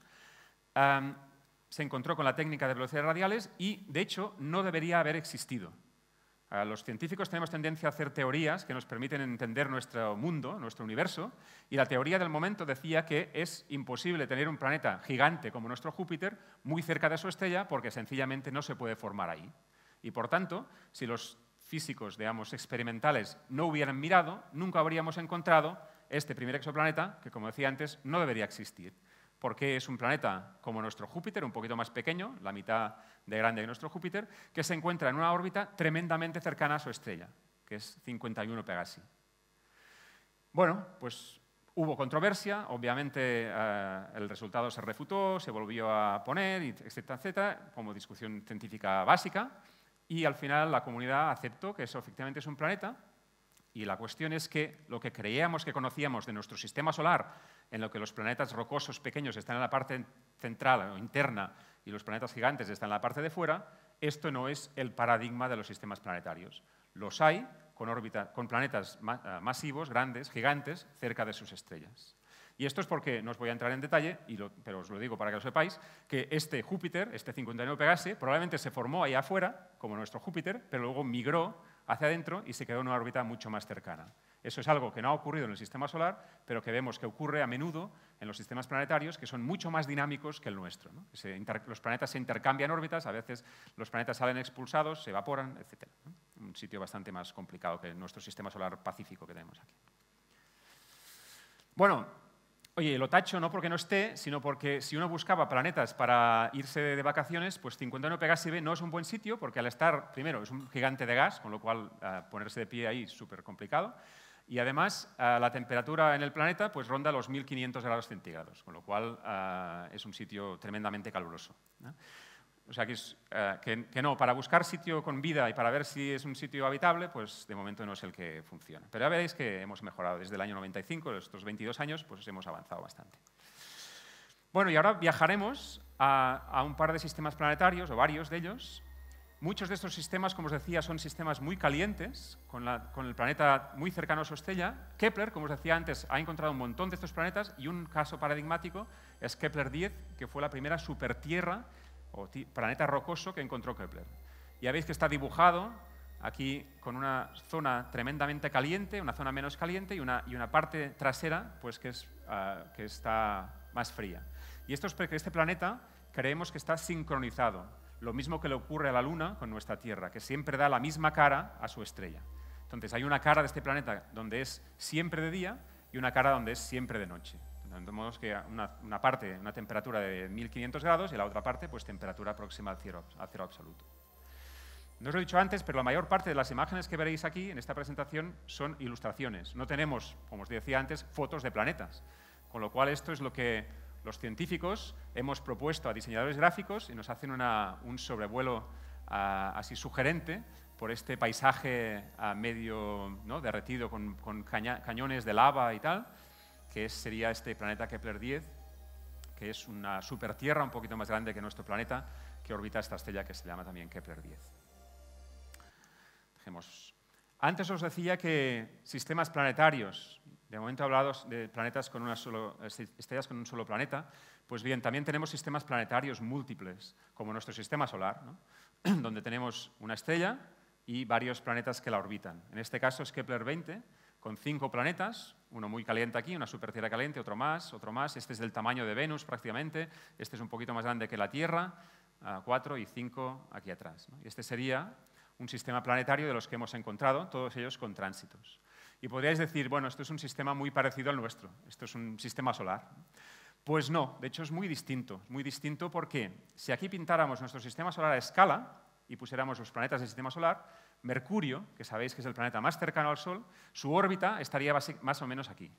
se encontró con la técnica de velocidades radiales y, de hecho, no debería haber existido. Los científicos tenemos tendencia a hacer teorías que nos permiten entender nuestro mundo, nuestro universo, y la teoría del momento decía que es imposible tener un planeta gigante como nuestro Júpiter muy cerca de su estrella porque sencillamente no se puede formar ahí. Y por tanto, si los físicos, digamos, experimentales no hubieran mirado, nunca habríamos encontrado este primer exoplaneta que, como decía antes, no debería existir. Porque es un planeta como nuestro Júpiter, un poquito más pequeño, la mitad de grande que nuestro Júpiter, que se encuentra en una órbita tremendamente cercana a su estrella, que es 51 Pegasi. Bueno, pues hubo controversia, obviamente el resultado se refutó, se volvió a poner, etcétera, etcétera, como discusión científica básica, y al final la comunidad aceptó que eso efectivamente es un planeta. Y la cuestión es que lo que creíamos que conocíamos de nuestro sistema solar, en lo que los planetas rocosos pequeños están en la parte central o interna y los planetas gigantes están en la parte de fuera, esto no es el paradigma de los sistemas planetarios. Los hay con planetas masivos, grandes, gigantes, cerca de sus estrellas. Y esto es porque, no os voy a entrar en detalle, pero os lo digo para que lo sepáis, que este Júpiter, este 59 Pegasi, probablemente se formó ahí afuera, como nuestro Júpiter, pero luego migró hacia adentro y se quedó en una órbita mucho más cercana. Eso es algo que no ha ocurrido en el sistema solar, pero que vemos que ocurre a menudo en los sistemas planetarios, que son mucho más dinámicos que el nuestro, ¿no? Los planetas se intercambian órbitas, a veces los planetas salen expulsados, se evaporan, etc. Un sitio bastante más complicado que nuestro sistema solar pacífico que tenemos aquí. Bueno, oye, lo tacho no porque no esté, sino porque si uno buscaba planetas para irse de vacaciones, pues 59 Pegasi B no es un buen sitio, porque al estar, primero, es un gigante de gas, con lo cual ponerse de pie ahí es súper complicado, y además la temperatura en el planeta pues ronda los 1500 grados centígrados, con lo cual es un sitio tremendamente caluroso, ¿no? O sea, que no, para buscar sitio con vida y para ver si es un sitio habitable, pues de momento no es el que funciona. Pero ya veréis que hemos mejorado desde el año 95, estos 22 años, pues hemos avanzado bastante. Bueno, y ahora viajaremos a un par de sistemas planetarios, o varios de ellos. Muchos de estos sistemas, como os decía, son sistemas muy calientes, con el planeta muy cercano a su estrella. Kepler, como os decía antes, ha encontrado un montón de estos planetas y un caso paradigmático es Kepler 10, que fue la primera supertierra o planeta rocoso que encontró Kepler. Ya veis que está dibujado aquí con una zona tremendamente caliente, una zona menos caliente y una parte trasera pues, que está más fría. Y esto es porque este planeta creemos que está sincronizado, lo mismo que le ocurre a la Luna con nuestra Tierra, que siempre da la misma cara a su estrella. Entonces hay una cara de este planeta donde es siempre de día y una cara donde es siempre de noche. De modo que una parte, una temperatura de 1500 grados y la otra parte, pues temperatura próxima al cero absoluto. No os lo he dicho antes, pero la mayor parte de las imágenes que veréis aquí en esta presentación son ilustraciones. No tenemos, como os decía antes, fotos de planetas. Con lo cual esto es lo que los científicos hemos propuesto a diseñadores gráficos y nos hacen un sobrevuelo así sugerente por este paisaje medio derretido con cañones de lava y tal, que sería este planeta Kepler 10, que es una supertierra un poquito más grande que nuestro planeta, que orbita esta estrella que se llama también Kepler 10. Antes os decía que sistemas planetarios, de momento he hablado de planetas con estrellas con un solo planeta, pues bien, también tenemos sistemas planetarios múltiples, como nuestro sistema solar, ¿no? Donde tenemos una estrella y varios planetas que la orbitan. En este caso es Kepler 20, con 5 planetas, uno muy caliente aquí, una supertierra caliente, otro más, este es del tamaño de Venus prácticamente, este es un poquito más grande que la Tierra, 4 y 5 aquí atrás, ¿no? Y este sería un sistema planetario de los que hemos encontrado, todos ellos con tránsitos. Y podríais decir, bueno, esto es un sistema muy parecido al nuestro, esto es un sistema solar. Pues no, de hecho es muy distinto porque si aquí pintáramos nuestro sistema solar a escala y pusiéramos los planetas del sistema solar, Mercurio, que sabéis que es el planeta más cercano al Sol, su órbita estaría más o menos aquí.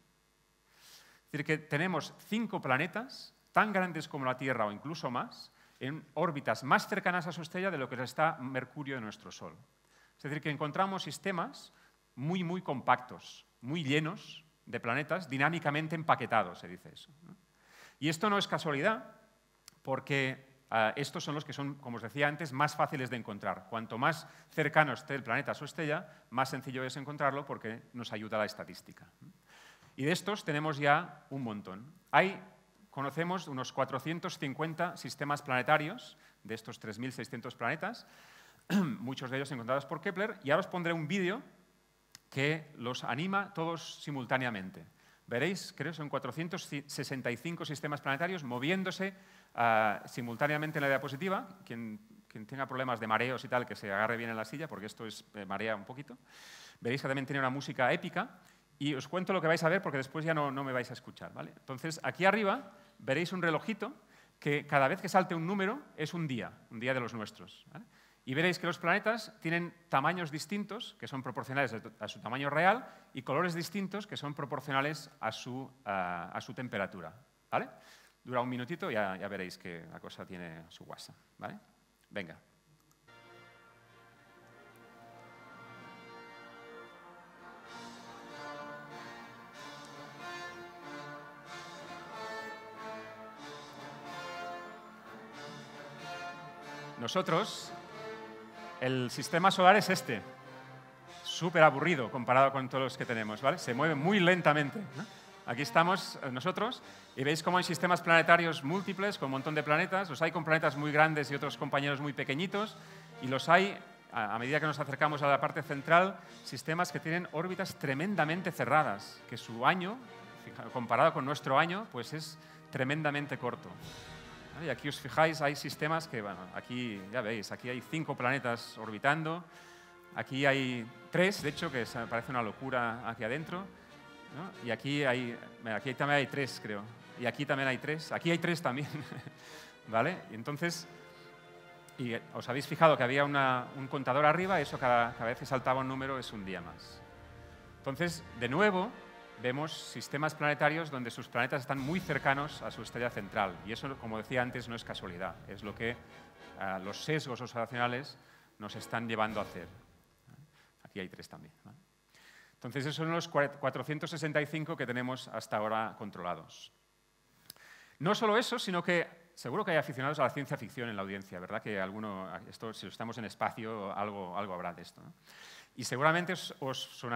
Es decir, que tenemos 5 planetas tan grandes como la Tierra o incluso más, en órbitas más cercanas a su estrella de lo que está Mercurio de nuestro Sol. Es decir, que encontramos sistemas muy, muy compactos, muy llenos de planetas, dinámicamente empaquetados, se dice eso, ¿no? Y esto no es casualidad, porque estos son los que son, como os decía antes, más fáciles de encontrar. Cuanto más cercano esté el planeta a su estrella, más sencillo es encontrarlo porque nos ayuda la estadística. Y de estos tenemos ya un montón. Conocemos unos 450 sistemas planetarios de estos 3.600 planetas, muchos de ellos encontrados por Kepler, y ahora os pondré un vídeo que los anima todos simultáneamente. Veréis, creo que son 465 sistemas planetarios moviéndose simultáneamente en la diapositiva. Quien tenga problemas de mareos y tal, que se agarre bien en la silla, porque esto marea un poquito. Veréis que también tiene una música épica. Y os cuento lo que vais a ver porque después ya no me vais a escuchar, ¿vale? Entonces, aquí arriba veréis un relojito que cada vez que salte un número es un día de los nuestros, ¿vale? Y veréis que los planetas tienen tamaños distintos, que son proporcionales a su tamaño real, y colores distintos, que son proporcionales a su temperatura, ¿vale? Dura un minutito y ya veréis que la cosa tiene su guasa, ¿vale? Venga. Nosotros, el sistema solar es este, súper aburrido comparado con todos los que tenemos, ¿vale? Se mueve muy lentamente, ¿no? Aquí estamos nosotros y veis cómo hay sistemas planetarios múltiples con un montón de planetas. Los hay con planetas muy grandes y otros compañeros muy pequeñitos. Y los hay, a medida que nos acercamos a la parte central, sistemas que tienen órbitas tremendamente cerradas, que su año, comparado con nuestro año, pues es tremendamente corto. Y aquí os fijáis, hay sistemas que, bueno, aquí ya veis, aquí hay 5 planetas orbitando, aquí hay 3, de hecho, que parece una locura aquí adentro, ¿no? Y aquí también hay 3, creo, y aquí también hay 3, aquí hay 3 también, ¿vale? Y entonces, os habéis fijado que había un contador arriba, eso cada vez que saltaba un número es un día más. Entonces, de nuevo, vemos sistemas planetarios donde sus planetas están muy cercanos a su estrella central. Y eso, como decía antes, no es casualidad. Es lo que los sesgos observacionales nos están llevando a hacer. Aquí hay 3 también, ¿vale? Entonces, esos son los 465 que tenemos hasta ahora controlados. No solo eso, sino que seguro que hay aficionados a la ciencia ficción en la audiencia, ¿verdad? Que esto, si estamos en espacio, algo habrá de esto, ¿no? Y seguramente os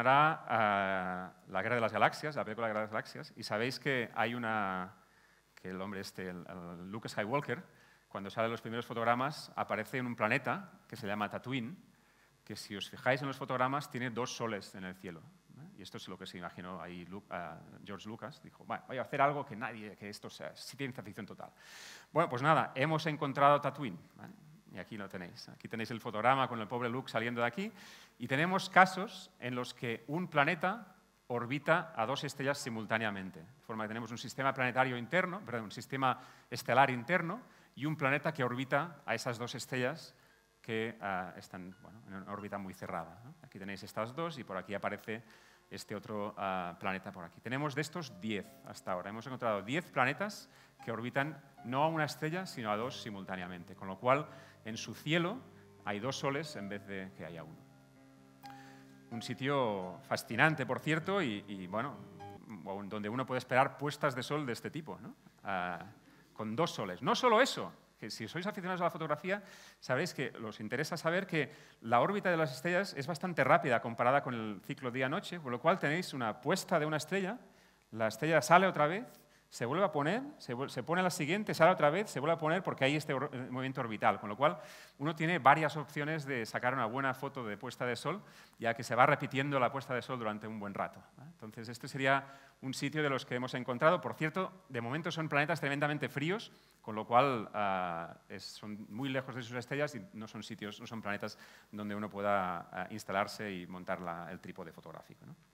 sonará La Guerra de las Galaxias, la película La Guerra de las Galaxias, y sabéis que hay que el hombre el Luke Skywalker, cuando salen los primeros fotogramas, aparece en un planeta que se llama Tatooine, que si os fijáis en los fotogramas tiene 2 soles en el cielo, ¿no? Y esto es lo que se imaginó ahí George Lucas. Dijo, bueno, voy a hacer algo que esto sea ciencia ficción total. Bueno, pues nada, hemos encontrado Tatooine, ¿vale? Y aquí lo tenéis. Aquí tenéis el fotograma con el pobre Luke saliendo de aquí. Y tenemos casos en los que un planeta orbita a 2 estrellas simultáneamente. De forma que tenemos un sistema planetario interno, perdón, un sistema estelar interno y un planeta que orbita a esas 2 estrellas que están en una órbita muy cerrada, ¿no? Aquí tenéis estas 2 y por aquí aparece este otro planeta por aquí. Tenemos de estos 10 hasta ahora. Hemos encontrado 10 planetas que orbitan no a una estrella, sino a 2 simultáneamente, con lo cual en su cielo hay 2 soles en vez de que haya 1. Un sitio fascinante, por cierto, y bueno, donde uno puede esperar puestas de sol de este tipo, ¿no? Con 2 soles. No solo eso, que si sois aficionados a la fotografía, sabréis que os interesa saber que la órbita de las estrellas es bastante rápida comparada con el ciclo día-noche, con lo cual tenéis una puesta de una estrella, la estrella sale otra vez, se vuelve a poner, se pone la siguiente, sale otra vez, se vuelve a poner porque hay este movimiento orbital, con lo cual uno tiene varias opciones de sacar una buena foto de puesta de sol, ya que se va repitiendo la puesta de sol durante un buen rato, ¿eh? Entonces, este sería un sitio de los que hemos encontrado. Por cierto, de momento son planetas tremendamente fríos, con lo cual son muy lejos de sus estrellas y no son planetas donde uno pueda instalarse y montar el trípode fotográfico, ¿no?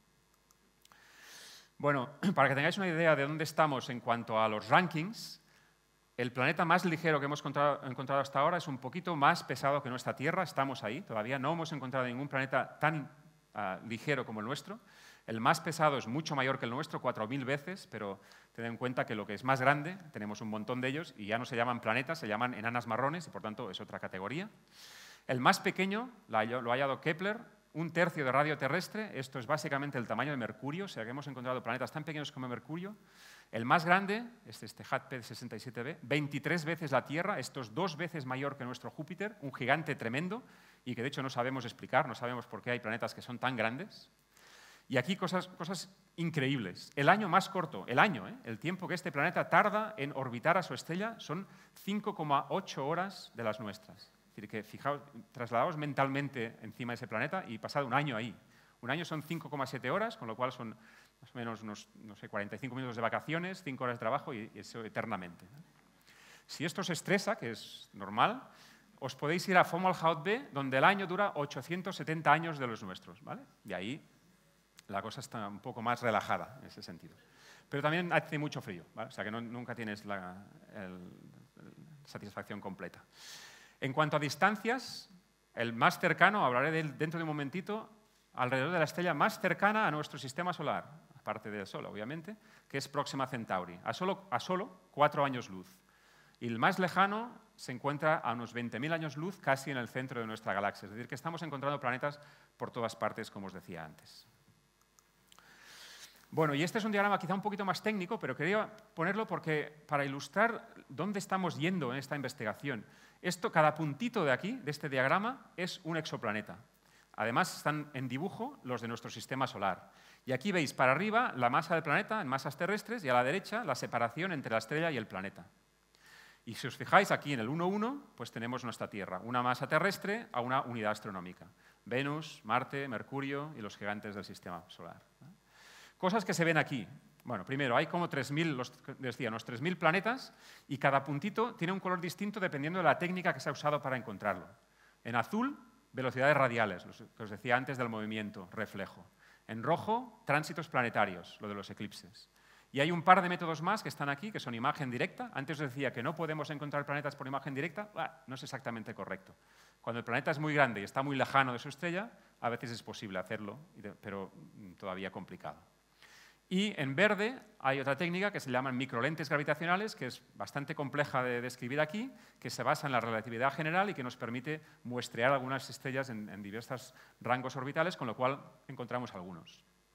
Bueno, para que tengáis una idea de dónde estamos en cuanto a los rankings, el planeta más ligero que hemos encontrado hasta ahora es un poquito más pesado que nuestra Tierra. Estamos ahí, todavía no hemos encontrado ningún planeta tan ligero como el nuestro. El más pesado es mucho mayor que el nuestro, 4000 veces, pero tened en cuenta que lo que es más grande, tenemos un montón de ellos, y ya no se llaman planetas, se llaman enanas marrones, y por tanto es otra categoría. El más pequeño lo ha hallado Kepler, 1/3 de radio terrestre. Esto es básicamente el tamaño de Mercurio, o sea que hemos encontrado planetas tan pequeños como Mercurio. El más grande es este HAT-P 67b, 23 veces la Tierra, esto es 2 veces mayor que nuestro Júpiter, un gigante tremendo, y que de hecho no sabemos explicar, no sabemos por qué hay planetas que son tan grandes. Y aquí cosas increíbles. El año más corto, el tiempo que este planeta tarda en orbitar a su estrella son 5,8 horas de las nuestras. Es decir, que fijaos, trasladaos mentalmente encima de ese planeta y pasad un año ahí. Un año son 5,7 horas, con lo cual son más o menos unos, 45 minutos de vacaciones, 5 horas de trabajo y eso eternamente, ¿no? Si esto os estresa, que es normal, os podéis ir a Fomalhaut B, donde el año dura 870 años de los nuestros, ¿vale? Y ahí la cosa está un poco más relajada en ese sentido. Pero también hace mucho frío, ¿vale? O sea que nunca tienes la satisfacción completa. En cuanto a distancias, el más cercano, hablaré de él dentro de un momentito, alrededor de la estrella más cercana a nuestro sistema solar, aparte del Sol, obviamente, que es Próxima Centauri, a solo 4 años luz. Y el más lejano se encuentra a unos 20.000 años luz, casi en el centro de nuestra galaxia. Es decir, que estamos encontrando planetas por todas partes, como os decía antes. Bueno, y este es un diagrama quizá un poquito más técnico, pero quería ponerlo para ilustrar dónde estamos yendo en esta investigación. Cada puntito de aquí, de este diagrama, es un exoplaneta. Además, están en dibujo los de nuestro sistema solar. Y aquí veis para arriba la masa del planeta en masas terrestres y a la derecha la separación entre la estrella y el planeta. Y si os fijáis aquí en el 1,1, pues tenemos nuestra Tierra, una masa terrestre a una unidad astronómica. Venus, Marte, Mercurio y los gigantes del sistema solar. Cosas que se ven aquí. Bueno, primero, hay como 3.000 planetas y cada puntito tiene un color distinto dependiendo de la técnica que se ha usado para encontrarlo. En azul, velocidades radiales, lo que os decía antes del movimiento, reflejo. En rojo, tránsitos planetarios, lo de los eclipses. Y hay un par de métodos más que están aquí, que son imagen directa. Antes os decía que no podemos encontrar planetas por imagen directa. No es exactamente correcto. Cuando el planeta es muy grande y está muy lejano de su estrella, a veces es posible hacerlo, pero todavía complicado. Y en verde hay otra técnica que se llaman microlentes gravitacionales, que es bastante compleja de describir aquí, que se basa en la relatividad general y que nos permite muestrear algunas estrellas en diversos rangos orbitales, con lo cual encontramos algunos.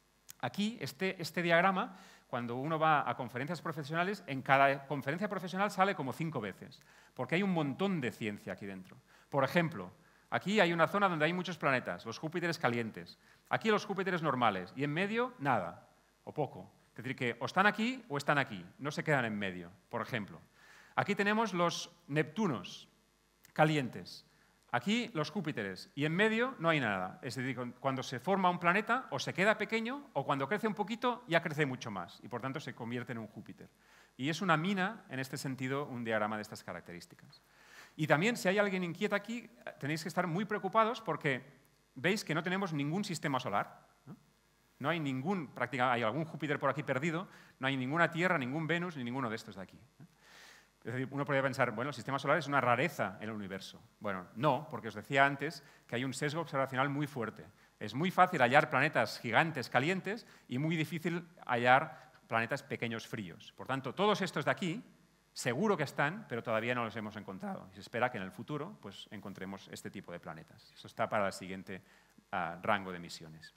Aquí, este diagrama, cuando uno va a conferencias profesionales, en cada conferencia profesional sale como 5 veces, porque hay un montón de ciencia aquí dentro. Por ejemplo, aquí hay una zona donde hay muchos planetas, los Júpiteres calientes. Aquí los Júpiteres normales, y en medio, nada, o poco. Es decir, que o están aquí, no se quedan en medio, por ejemplo. Aquí tenemos los Neptunos calientes. Aquí los Júpiteres, y en medio no hay nada. Es decir, cuando se forma un planeta, o se queda pequeño, o cuando crece un poquito, ya crece mucho más, y por tanto se convierte en un Júpiter. Y es una mina, en este sentido, un diagrama de estas características. Y también, si hay alguien inquieto aquí, tenéis que estar muy preocupados porque veis que no tenemos ningún sistema solar. No hay ningún, prácticamente, hay algún Júpiter por aquí perdido, no hay ninguna Tierra, ningún Venus, ni ninguno de estos de aquí. Es decir, uno podría pensar, bueno, el sistema solar es una rareza en el universo. Bueno, no, porque os decía antes que hay un sesgo observacional muy fuerte. Es muy fácil hallar planetas gigantes calientes y muy difícil hallar planetas pequeños fríos. Por tanto, todos estos de aquí seguro que están, pero todavía no los hemos encontrado. Y se espera que en el futuro pues, encontremos este tipo de planetas. Eso está para el siguiente rango de misiones.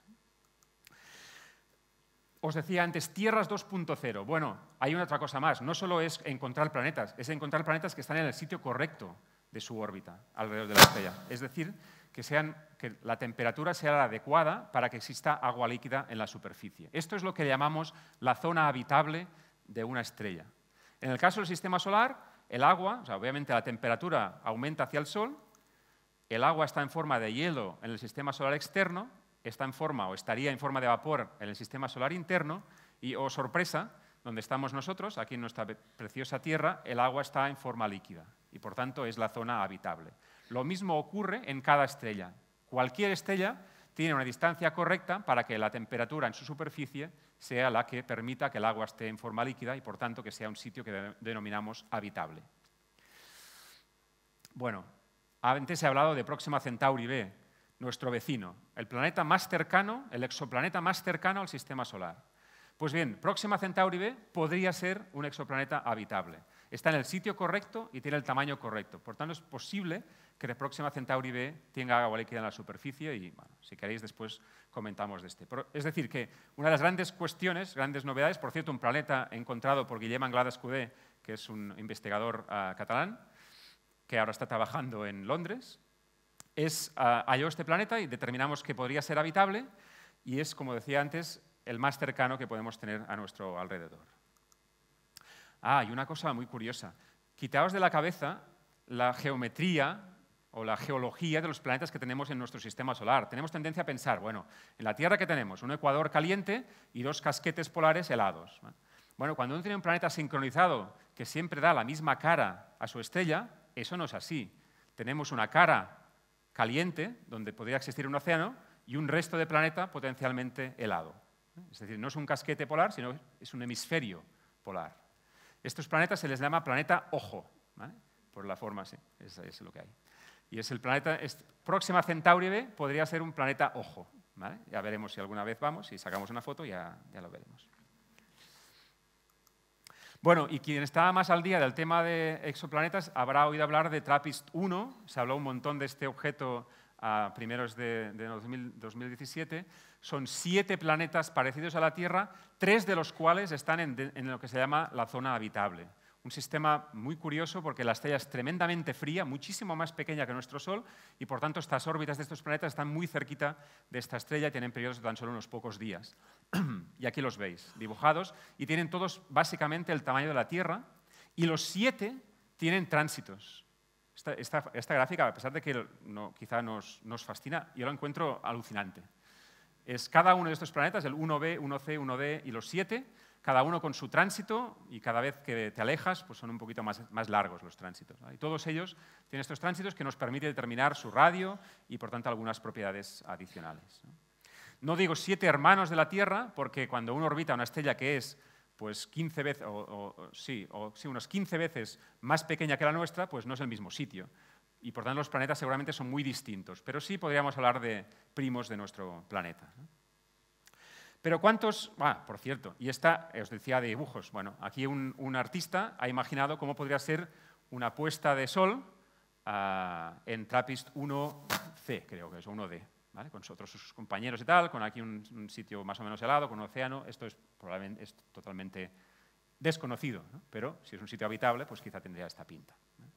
Os decía antes, tierras 2.0. Bueno, hay una otra cosa más. No solo es encontrar planetas, es encontrar planetas que están en el sitio correcto de su órbita, alrededor de la estrella. Es decir, que la temperatura sea la adecuada para que exista agua líquida en la superficie. Esto es lo que llamamos la zona habitable de una estrella. En el caso del sistema solar, el agua, o sea, obviamente la temperatura aumenta hacia el Sol, el agua está en forma de hielo en el sistema solar externo, está en forma o estaría en forma de vapor en el sistema solar interno y, oh sorpresa, donde estamos nosotros, aquí en nuestra preciosa Tierra, el agua está en forma líquida y, por tanto, es la zona habitable. Lo mismo ocurre en cada estrella. Cualquier estrella tiene una distancia correcta para que la temperatura en su superficie sea la que permita que el agua esté en forma líquida y, por tanto, que sea un sitio que denominamos habitable. Bueno, antes he hablado de Próxima Centauri b, nuestro vecino, el planeta más cercano, el exoplaneta más cercano al sistema solar. Pues bien, Próxima Centauri b podría ser un exoplaneta habitable. Está en el sitio correcto y tiene el tamaño correcto. Por tanto, es posible que Próxima Centauri b tenga agua líquida en la superficie y, bueno, si queréis, después comentamos de este. Es decir, que una de las grandes cuestiones, grandes novedades, por cierto, un planeta encontrado por Guillem Anglada-Escudé, que es un investigador catalán, que ahora está trabajando en Londres, halló este planeta y determinamos que podría ser habitable y es, como decía antes, el más cercano que podemos tener a nuestro alrededor. Y una cosa muy curiosa. Quitaos de la cabeza la geometría o la geología de los planetas que tenemos en nuestro sistema solar. Tenemos tendencia a pensar, bueno, en la Tierra, ¿qué tenemos? Un ecuador caliente y 2 casquetes polares helados. Bueno, cuando uno tiene un planeta sincronizado que siempre da la misma cara a su estrella, eso no es así. Tenemos una cara caliente, donde podría existir un océano, y un resto de planeta potencialmente helado. Es decir, no es un casquete polar, sino es un hemisferio polar. Estos planetas se les llama planeta ojo, ¿vale? Por la forma, sí, es lo que hay. Y es el planeta, Próxima Centauri b podría ser un planeta ojo, ¿vale? Ya veremos si alguna vez vamos, si sacamos una foto ya lo veremos. Bueno, y quien está más al día del tema de exoplanetas habrá oído hablar de TRAPPIST-1, se habló un montón de este objeto a primeros de 2017. Son 7 planetas parecidos a la Tierra, 3 de los cuales están en lo que se llama la zona habitable. Un sistema muy curioso porque la estrella es tremendamente fría, muchísimo más pequeña que nuestro Sol, y por tanto estas órbitas de estos planetas están muy cerquita de esta estrella y tienen periodos de tan solo unos pocos días. Y aquí los veis, dibujados, y tienen todos básicamente el tamaño de la Tierra, y los 7 tienen tránsitos. Esta gráfica, a pesar de que quizá nos fascina, yo la encuentro alucinante. Es cada uno de estos planetas, el 1b, 1c, 1d y los 7, cada uno con su tránsito, y cada vez que te alejas pues son un poquito más largos los tránsitos, ¿no? Y todos ellos tienen estos tránsitos que nos permiten determinar su radio y, por tanto, algunas propiedades adicionales, ¿no? No digo 7 hermanos de la Tierra, porque cuando uno orbita una estrella que es pues 15 veces, unos 15 veces más pequeña que la nuestra, pues no es el mismo sitio. Y, por tanto, los planetas seguramente son muy distintos, pero sí podríamos hablar de primos de nuestro planeta, ¿no? Pero ¿cuántos? Por cierto, y esta os decía de dibujos. Bueno, aquí un artista ha imaginado cómo podría ser una puesta de sol en TRAPPIST-1c, creo que es, o 1d. ¿vale? Con otros sus compañeros y tal, con aquí un sitio más o menos helado, con un océano. Esto es probablemente totalmente desconocido, ¿no? Pero si es un sitio habitable, pues quizá tendría esta pinta, ¿no?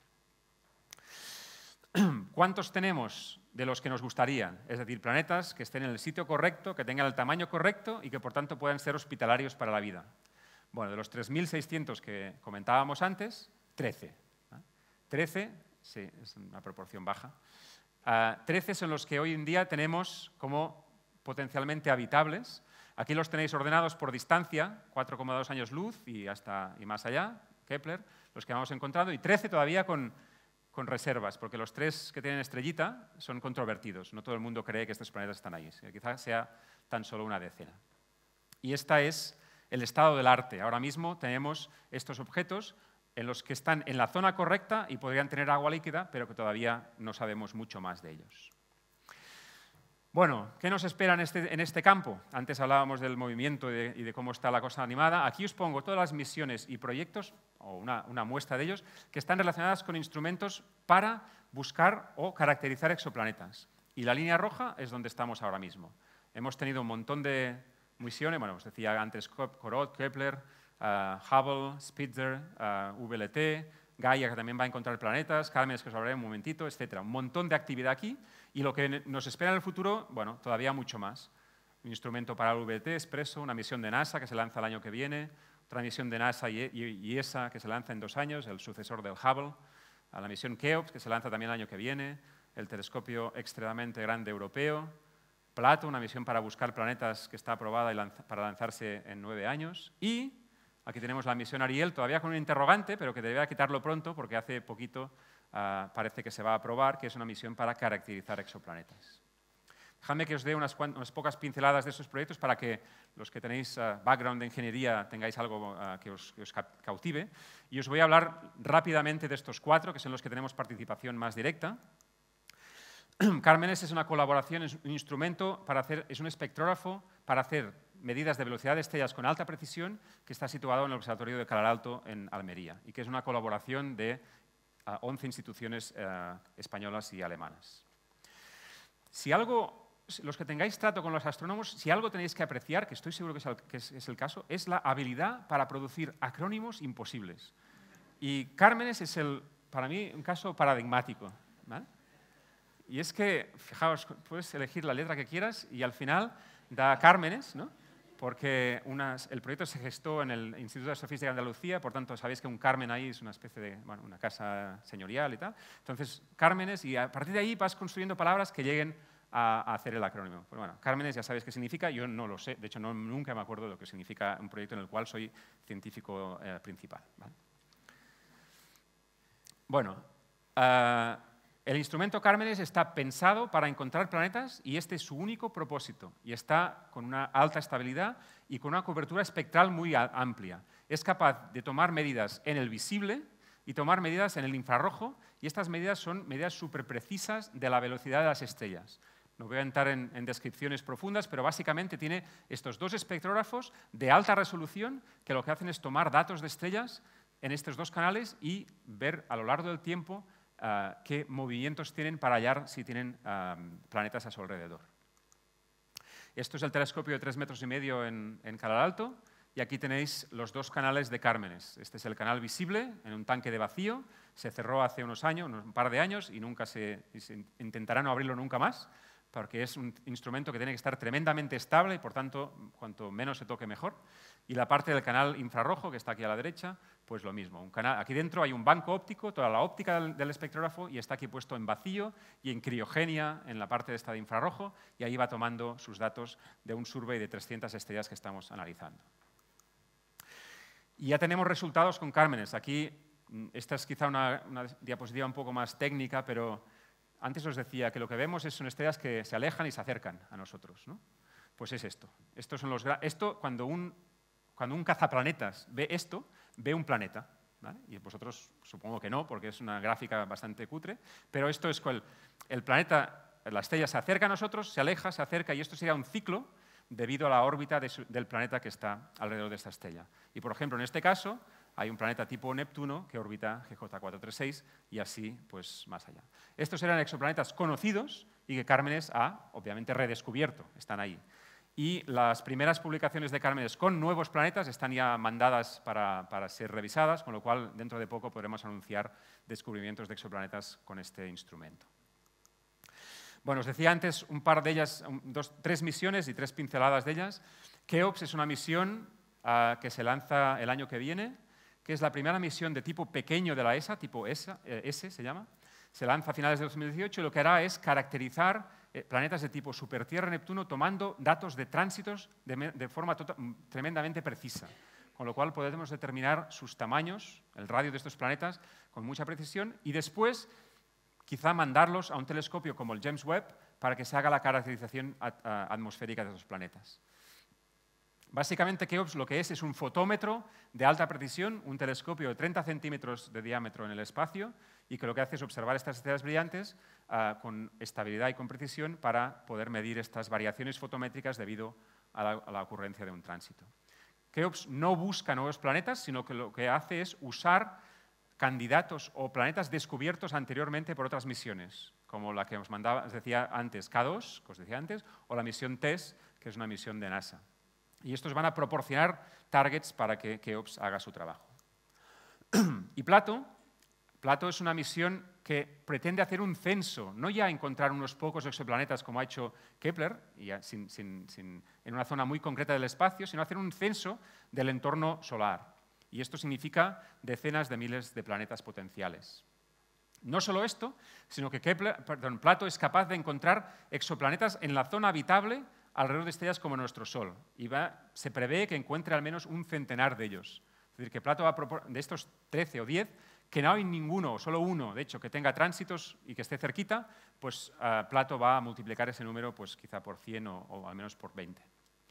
¿Cuántos tenemos de los que nos gustaría? Es decir, planetas que estén en el sitio correcto, que tengan el tamaño correcto y que por tanto puedan ser hospitalarios para la vida. Bueno, de los 3.600 que comentábamos antes, 13. 13, sí, es una proporción baja. 13 son los que hoy en día tenemos como potencialmente habitables. Aquí los tenéis ordenados por distancia, 4,2 años luz y más allá, Kepler, los que vamos encontrando, y 13 todavía con reservas, porque los 3 que tienen estrellita son controvertidos. No todo el mundo cree que estos planetas están ahí, quizás sea tan solo una decena. Y este es el estado del arte. Ahora mismo tenemos estos objetos en los que están en la zona correcta y podrían tener agua líquida, pero que todavía no sabemos mucho más de ellos. Bueno, ¿qué nos espera en este campo? Antes hablábamos del movimiento y de cómo está la cosa animada. Aquí os pongo todas las misiones y proyectos, o una muestra de ellos, que están relacionadas con instrumentos para buscar o caracterizar exoplanetas. Y la línea roja es donde estamos ahora mismo. Hemos tenido un montón de misiones, bueno, os decía antes Corot, Kepler, Hubble, Spitzer, VLT, Gaia, que también va a encontrar planetas, Cármenes, que os hablaré en un momentito, etc. Un montón de actividad aquí, y lo que nos espera en el futuro, bueno, todavía mucho más. Un instrumento para el VLT, Espresso, una misión de NASA que se lanza el año que viene, otra misión de NASA y ESA que se lanza en 2 años, el sucesor del Hubble, a la misión Keops, que se lanza también el año que viene, el telescopio extremadamente grande europeo, Plato, una misión para buscar planetas que está aprobada para lanzarse en 9 años, y aquí tenemos la misión Ariel, todavía con un interrogante, pero que debería quitarlo pronto porque hace poquito parece que se va a aprobar, que es una misión para caracterizar exoplanetas. Dejadme que os dé unas pocas pinceladas de esos proyectos para que los que tenéis background de ingeniería tengáis algo que os cautive. Y os voy a hablar rápidamente de estos 4, que son los que tenemos participación más directa. Cármenes es una colaboración, es un instrumento es un espectrógrafo para hacer medidas de velocidad de estrellas con alta precisión que está situado en el Observatorio de Calar Alto en Almería y que es una colaboración de 11 instituciones españolas y alemanas. Los que tengáis trato con los astrónomos, si algo tenéis que apreciar, que estoy seguro que es el caso, es la habilidad para producir acrónimos imposibles. Y Cármenes es, para mí, un caso paradigmático, ¿vale? Y es que, fijaos, puedes elegir la letra que quieras y al final da Cármenes, ¿no? Porque el proyecto se gestó en el Instituto de Astrofísica de Andalucía, por tanto, sabéis que un Carmen ahí es una especie de, bueno, una casa señorial y tal. Entonces, Cármenes, y a partir de ahí vas construyendo palabras que lleguen a hacer el acrónimo. Pues bueno, Cármenes ya sabéis qué significa, yo no lo sé, de hecho nunca me acuerdo de lo que significa un proyecto en el cual soy científico principal, ¿vale? Bueno, el instrumento Cármenes está pensado para encontrar planetas y este es su único propósito. Y está con una alta estabilidad y con una cobertura espectral muy amplia. Es capaz de tomar medidas en el visible y tomar medidas en el infrarrojo y estas medidas son medidas súper precisas de la velocidad de las estrellas. No voy a entrar en descripciones profundas, pero básicamente tiene estos 2 espectrógrafos de alta resolución que lo que hacen es tomar datos de estrellas en estos 2 canales y ver a lo largo del tiempo qué movimientos tienen para hallar si tienen planetas a su alrededor. Esto es el telescopio de 3,5 metros en Calar Alto y aquí tenéis los 2 canales de Cármenes. Este es el canal visible en un tanque de vacío, se cerró hace unos años, un par de años y se intentará no abrirlo nunca más porque es un instrumento que tiene que estar tremendamente estable y por tanto cuanto menos se toque mejor. Y la parte del canal infrarrojo, que está aquí a la derecha, pues lo mismo. Aquí dentro hay un banco óptico, toda la óptica del espectrógrafo, y está aquí puesto en vacío y en criogenia en la parte de esta de infrarrojo, y ahí va tomando sus datos de un survey de 300 estrellas que estamos analizando. Y ya tenemos resultados con Cármenes. Aquí, esta es quizá una diapositiva un poco más técnica, pero antes os decía que lo que vemos son estrellas que se alejan y se acercan a nosotros, ¿no? Pues es esto. Cuando un cazaplanetas ve esto, ve un planeta, ¿vale? Y vosotros supongo que no, porque es una gráfica bastante cutre, pero esto es el planeta, la estrella se acerca a nosotros, se aleja, se acerca, y esto sería un ciclo debido a la órbita del planeta que está alrededor de esta estrella. Y por ejemplo, en este caso, hay un planeta tipo Neptuno que orbita GJ436 y así pues más allá. Estos eran exoplanetas conocidos y que Cármenes ha, obviamente, redescubierto, están ahí. Y las primeras publicaciones de Cármenes con nuevos planetas están ya mandadas para ser revisadas, con lo cual dentro de poco podremos anunciar descubrimientos de exoplanetas con este instrumento. Bueno, os decía antes un par de ellas, tres misiones y tres pinceladas de ellas. Keops es una misión que se lanza el año que viene, que es la primera misión de tipo pequeño de la ESA, tipo S se llama. Se lanza a finales de 2018 y lo que hará es caracterizar planetas de tipo supertierra-Neptuno tomando datos de tránsitos de forma tremendamente precisa. Con lo cual podemos determinar sus tamaños, el radio de estos planetas, con mucha precisión y después quizá mandarlos a un telescopio como el James Webb para que se haga la caracterización atmosférica de esos planetas. Básicamente, Keops lo que es un fotómetro de alta precisión, un telescopio de 30 centímetros de diámetro en el espacio y que lo que hace es observar estas estrellas brillantes con estabilidad y con precisión para poder medir estas variaciones fotométricas debido a la ocurrencia de un tránsito. Keops no busca nuevos planetas, sino que lo que hace es usar candidatos o planetas descubiertos anteriormente por otras misiones, como la que os decía antes, K2, que os decía antes, o la misión TESS, que es una misión de NASA. Y estos van a proporcionar targets para que Keops haga su trabajo. Y Plato es una misión que pretende hacer un censo, no ya encontrar unos pocos exoplanetas como ha hecho Kepler, y ya en una zona muy concreta del espacio, sino hacer un censo del entorno solar. Y esto significa decenas de miles de planetas potenciales. No solo esto, sino que Plato es capaz de encontrar exoplanetas en la zona habitable alrededor de estrellas como nuestro Sol. Y se prevé que encuentre al menos un centenar de ellos. Es decir, que Plato va a proponer, de estos 13 o 10, que no hay ninguno, solo uno, de hecho, que tenga tránsitos y que esté cerquita, pues Plato va a multiplicar ese número pues, quizá por 100 o al menos por 20.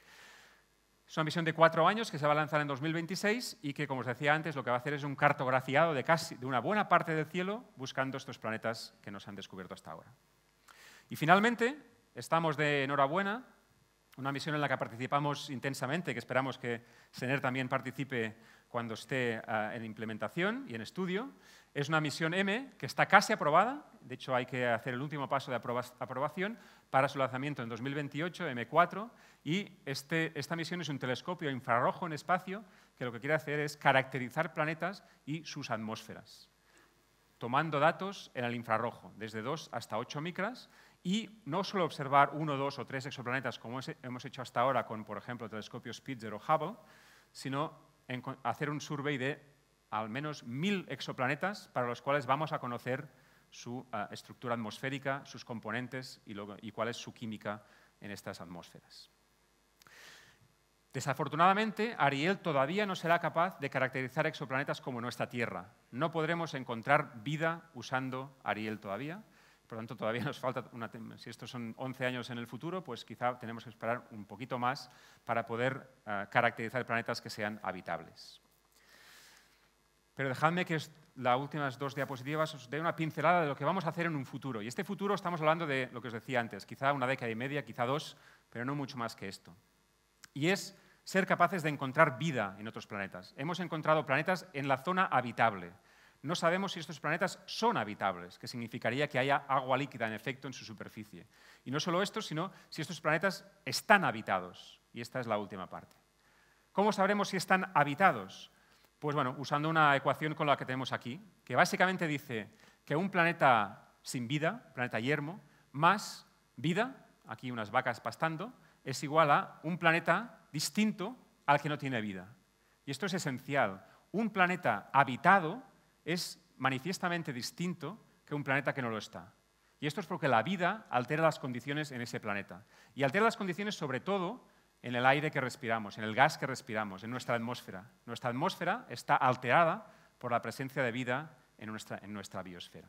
Es una misión de 4 años que se va a lanzar en 2026 y que, como os decía antes, lo que va a hacer es un cartografiado de una buena parte del cielo buscando estos planetas que no se han descubierto hasta ahora. Y finalmente, estamos de enhorabuena, una misión en la que participamos intensamente, que esperamos que SENER también participe cuando esté en implementación y en estudio. Es una misión M que está casi aprobada, de hecho hay que hacer el último paso de aprobación para su lanzamiento en 2028, M4, y esta misión es un telescopio infrarrojo en espacio que lo que quiere hacer es caracterizar planetas y sus atmósferas, tomando datos en el infrarrojo, desde 2 hasta 8 micras, y no solo observar 1, 2 o 3 exoplanetas como hemos hecho hasta ahora con, por ejemplo, el telescopio Spitzer o Hubble, sino hacer un survey de al menos 1000 exoplanetas para los cuales vamos a conocer su estructura atmosférica, sus componentes y cuál es su química en estas atmósferas. Desafortunadamente, Ariel todavía no será capaz de caracterizar exoplanetas como nuestra Tierra. No podremos encontrar vida usando Ariel todavía. Por lo tanto, todavía nos falta, si estos son 11 años en el futuro, pues quizá tenemos que esperar un poquito más para poder caracterizar planetas que sean habitables. Pero dejadme que las últimas 2 diapositivas os dé una pincelada de lo que vamos a hacer en un futuro. Y este futuro estamos hablando de lo que os decía antes, quizá una década y media, quizá 2, pero no mucho más que esto. Y es ser capaces de encontrar vida en otros planetas. Hemos encontrado planetas en la zona habitable. No sabemos si estos planetas son habitables, que significaría que haya agua líquida en efecto en su superficie. Y no solo esto, sino si estos planetas están habitados. Y esta es la última parte. ¿Cómo sabremos si están habitados? Pues bueno, usando una ecuación con la que tenemos aquí, que básicamente dice que un planeta sin vida, planeta yermo, más vida, aquí unas vacas pastando, es igual a un planeta distinto al que no tiene vida. Y esto es esencial. Un planeta habitado es manifiestamente distinto que un planeta que no lo está. Y esto es porque la vida altera las condiciones en ese planeta. Y altera las condiciones sobre todo en el aire que respiramos, en el gas que respiramos, en nuestra atmósfera. Nuestra atmósfera está alterada por la presencia de vida en nuestra biosfera.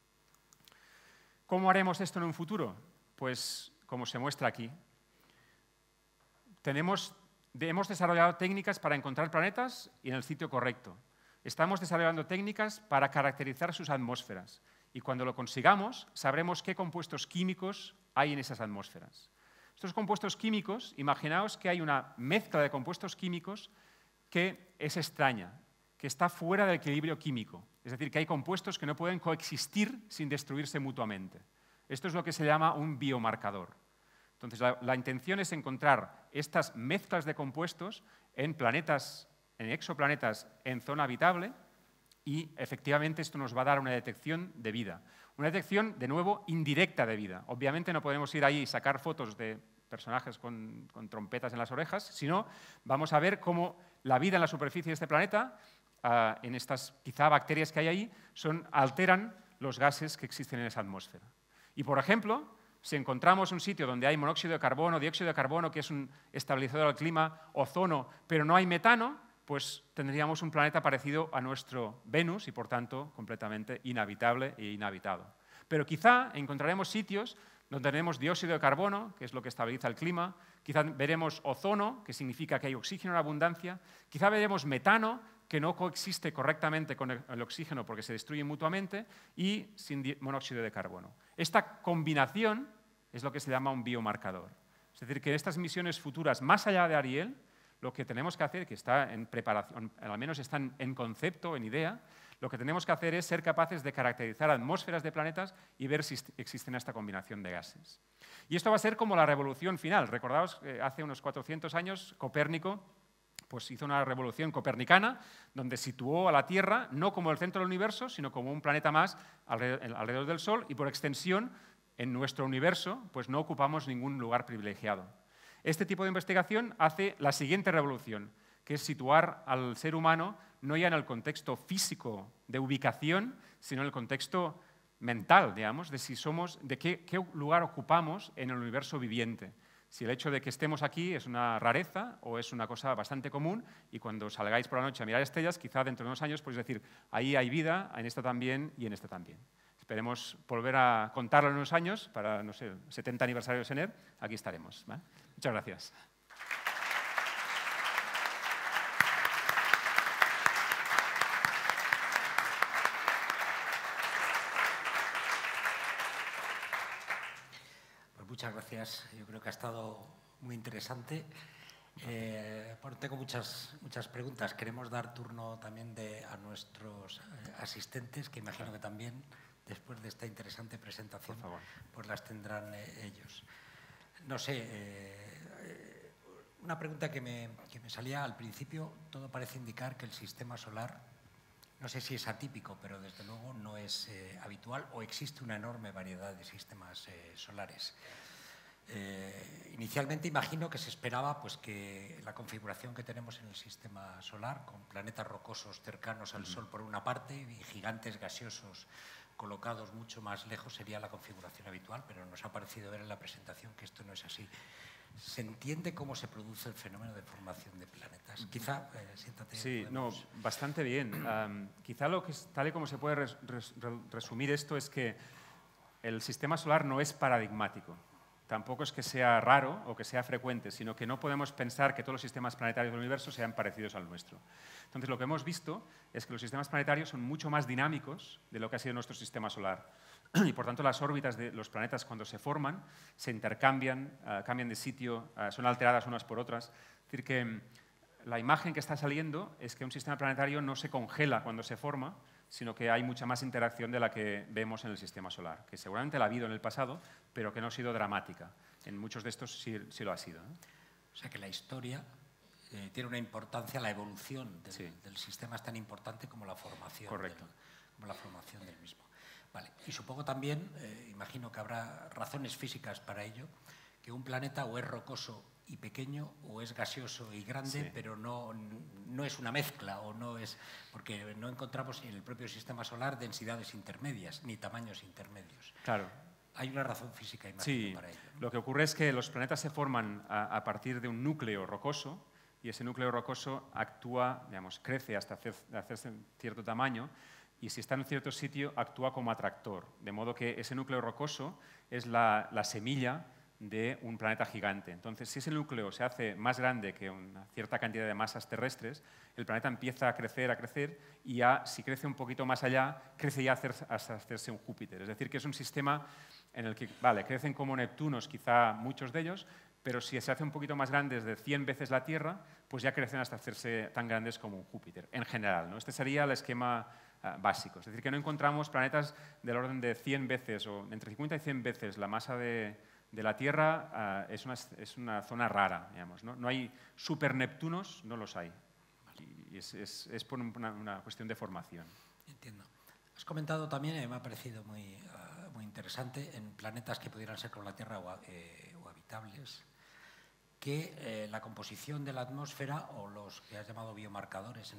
¿Cómo haremos esto en un futuro? Pues como se muestra aquí. Hemos desarrollado técnicas para encontrar planetas y en el sitio correcto. Estamos desarrollando técnicas para caracterizar sus atmósferas y cuando lo consigamos sabremos qué compuestos químicos hay en esas atmósferas. Estos compuestos químicos, imaginaos que hay una mezcla de compuestos químicos que es extraña, que está fuera del equilibrio químico. Es decir, que hay compuestos que no pueden coexistir sin destruirse mutuamente. Esto es lo que se llama un biomarcador. Entonces, la intención es encontrar estas mezclas de compuestos en planetas, en exoplanetas en zona habitable, y efectivamente esto nos va a dar una detección de vida. Una detección, de nuevo, indirecta de vida. Obviamente no podemos ir ahí y sacar fotos de personajes con trompetas en las orejas, sino vamos a ver cómo la vida en la superficie de este planeta, en estas quizá bacterias que hay ahí, alteran los gases que existen en esa atmósfera. Y, por ejemplo, si encontramos un sitio donde hay monóxido de carbono, dióxido de carbono, que es un estabilizador del clima, ozono, pero no hay metano, pues tendríamos un planeta parecido a nuestro Venus y, por tanto, completamente inhabitable e inhabitado. Pero quizá encontraremos sitios donde tenemos dióxido de carbono, que es lo que estabiliza el clima, quizá veremos ozono, que significa que hay oxígeno en abundancia, quizá veremos metano, que no coexiste correctamente con el oxígeno porque se destruye mutuamente, y sin monóxido de carbono. Esta combinación es lo que se llama un biomarcador. Es decir, que en estas misiones futuras, más allá de Ariel, lo que tenemos que hacer, que está en preparación, al menos están en concepto, en idea, lo que tenemos que hacer es ser capaces de caracterizar atmósferas de planetas y ver si existen esta combinación de gases. Y esto va a ser como la revolución final. Recordaos, hace unos 400 años, Copérnico pues hizo una revolución copernicana donde situó a la Tierra no como el centro del universo, sino como un planeta más alrededor del Sol, y por extensión, en nuestro universo, pues no ocupamos ningún lugar privilegiado. Este tipo de investigación hace la siguiente revolución, que es situar al ser humano no ya en el contexto físico de ubicación, sino en el contexto mental, digamos, de si somos, de qué lugar ocupamos en el universo viviente. Si el hecho de que estemos aquí es una rareza o es una cosa bastante común, y cuando salgáis por la noche a mirar estrellas, quizá dentro de unos años podéis decir, ahí hay vida, en esta también y en esta también. Esperemos volver a contarlo en unos años, para, no sé, el 70 aniversario de SENER, aquí estaremos, ¿vale? Muchas gracias. Muchas gracias. Yo creo que ha estado muy interesante. Bueno, tengo muchas preguntas. Queremos dar turno también a nuestros asistentes, que imagino que también, después de esta interesante presentación, pues las tendrán ellos. No sé, una pregunta que me salía al principio. Todo parece indicar que el sistema solar, no sé si es atípico, pero desde luego no es habitual, o existe una enorme variedad de sistemas solares. Inicialmente imagino que se esperaba pues, que la configuración que tenemos en el sistema solar, con planetas rocosos cercanos al Sol por una parte y gigantes gaseosos colocados mucho más lejos, sería la configuración habitual, pero nos ha parecido ver en la presentación que esto no es así. ¿Se entiende cómo se produce el fenómeno de formación de planetas? Quizá, siéntate. Sí, no, bastante bien. Quizá lo que, tal y como se puede resumir esto, es que el sistema solar no es paradigmático. Tampoco es que sea raro o que sea frecuente, sino que no podemos pensar que todos los sistemas planetarios del universo sean parecidos al nuestro. Entonces, lo que hemos visto es que los sistemas planetarios son mucho más dinámicos de lo que ha sido nuestro sistema solar. Y, por tanto, las órbitas de los planetas, cuando se forman, se intercambian, cambian de sitio, son alteradas unas por otras. Es decir, que la imagen que está saliendo es que un sistema planetario no se congela cuando se forma, sino que hay mucha más interacción de la que vemos en el sistema solar, que seguramente la ha habido en el pasado, pero que no ha sido dramática. En muchos de estos sí lo ha sido, ¿no? O sea que la historia tiene una importancia, la evolución del sistema es tan importante como la formación. Correcto. Como la formación del mismo. Vale. Y supongo también, imagino que habrá razones físicas para ello, que un planeta o es rocoso y pequeño o es gaseoso y grande, pero no es una mezcla, o no es, porque no encontramos en el propio sistema solar densidades intermedias ni tamaños intermedios. Claro. Hay una razón física, imagino, para ello, ¿no? Lo que ocurre es que los planetas se forman a partir de un núcleo rocoso, y ese núcleo rocoso actúa, digamos, crece hasta hacerse cierto tamaño, y si está en un cierto sitio actúa como atractor, de modo que ese núcleo rocoso es la semilla de un planeta gigante. Entonces, si ese núcleo se hace más grande que una cierta cantidad de masas terrestres, el planeta empieza a crecer, y ya, si crece un poquito más allá, crece ya hasta hacerse un Júpiter. Es decir, que es un sistema en el que, vale, crecen como Neptunos, quizá muchos de ellos, pero si se hace un poquito más grandes, de 100 veces la Tierra, pues ya crecen hasta hacerse tan grandes como un Júpiter, en general, ¿no? Este sería el esquema básico. Es decir, que no encontramos planetas del orden de 100 veces o entre 50 y 100 veces la masa de la Tierra. Es una zona rara, digamos, ¿no? No hay superneptunos, no los hay. Y es por una cuestión de formación. Entiendo. Has comentado también, me ha parecido muy interesante, en planetas que pudieran ser como la Tierra o habitables, que la composición de la atmósfera, o los que has llamado biomarcadores en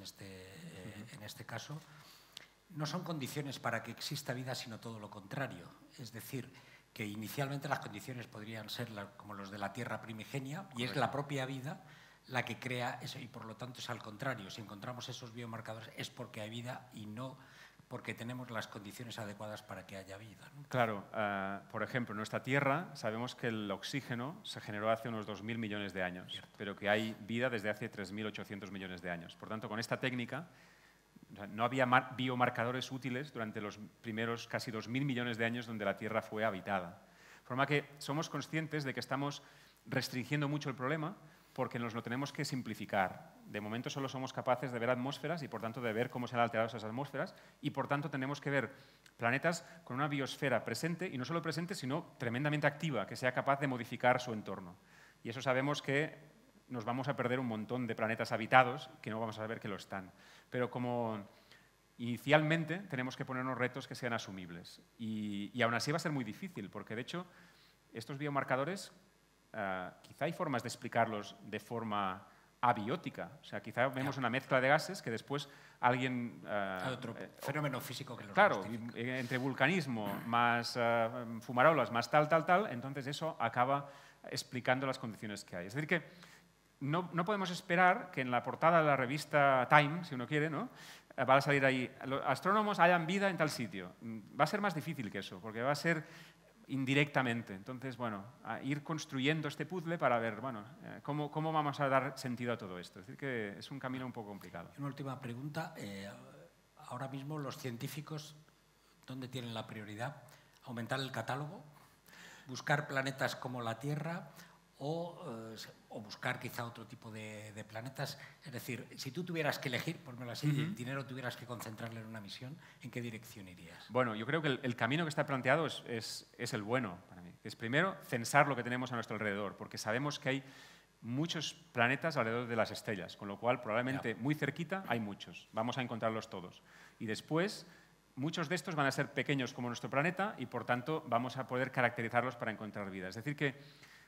este caso, no son condiciones para que exista vida, sino todo lo contrario. Es decir, que inicialmente las condiciones podrían ser como los de la Tierra primigenia. Correcto. Y es la propia vida la que crea eso, y por lo tanto es al contrario. Si encontramos esos biomarcadores es porque hay vida y no porque tenemos las condiciones adecuadas para que haya vida, ¿no? Claro, por ejemplo, en nuestra Tierra sabemos que el oxígeno se generó hace unos 2.000 millones de años, cierto, pero que hay vida desde hace 3.800 millones de años. Por tanto, con esta técnica no había biomarcadores útiles durante los primeros casi 2.000 millones de años donde la Tierra fue habitada. De forma que somos conscientes de que estamos restringiendo mucho el problema, porque nos lo tenemos que simplificar. De momento solo somos capaces de ver atmósferas y, por tanto, de ver cómo se han alterado esas atmósferas, y, por tanto, tenemos que ver planetas con una biosfera presente, y no solo presente, sino tremendamente activa, que sea capaz de modificar su entorno. Y eso sabemos que nos vamos a perder un montón de planetas habitados que no vamos a saber que lo están. Pero como inicialmente tenemos que ponernos retos que sean asumibles. Y aún así va a ser muy difícil, porque, de hecho, estos biomarcadores quizá hay formas de explicarlos de forma abiótica. O sea, quizá vemos una mezcla de gases que después alguien... Hay otro fenómeno físico que los claro, entre vulcanismo más fumarolas más tal, entonces eso acaba explicando las condiciones que hay. Es decir, que no podemos esperar que en la portada de la revista Time, si uno quiere, ¿no?, va a salir ahí, los astrónomos hallan vida en tal sitio. Va a ser más difícil que eso, porque va a ser indirectamente. Entonces, bueno, a ir construyendo este puzzle para ver, bueno, cómo vamos a dar sentido a todo esto. Es decir, que es un camino un poco complicado. Una última pregunta. Ahora mismo los científicos, ¿dónde tienen la prioridad? ¿Aumentar el catálogo? ¿Buscar planetas como la Tierra? ¿O buscar quizá otro tipo de planetas? Es decir, si tú tuvieras que elegir, ponmelo así, y el dinero tuvieras que concentrarlo en una misión, ¿en qué dirección irías? Bueno, yo creo que el camino que está planteado es el bueno para mí. Es primero censar lo que tenemos a nuestro alrededor, porque sabemos que hay muchos planetas alrededor de las estrellas, con lo cual probablemente muy cerquita hay muchos. Vamos a encontrarlos todos. Y después, muchos de estos van a ser pequeños como nuestro planeta y, por tanto, vamos a poder caracterizarlos para encontrar vida. Es decir, que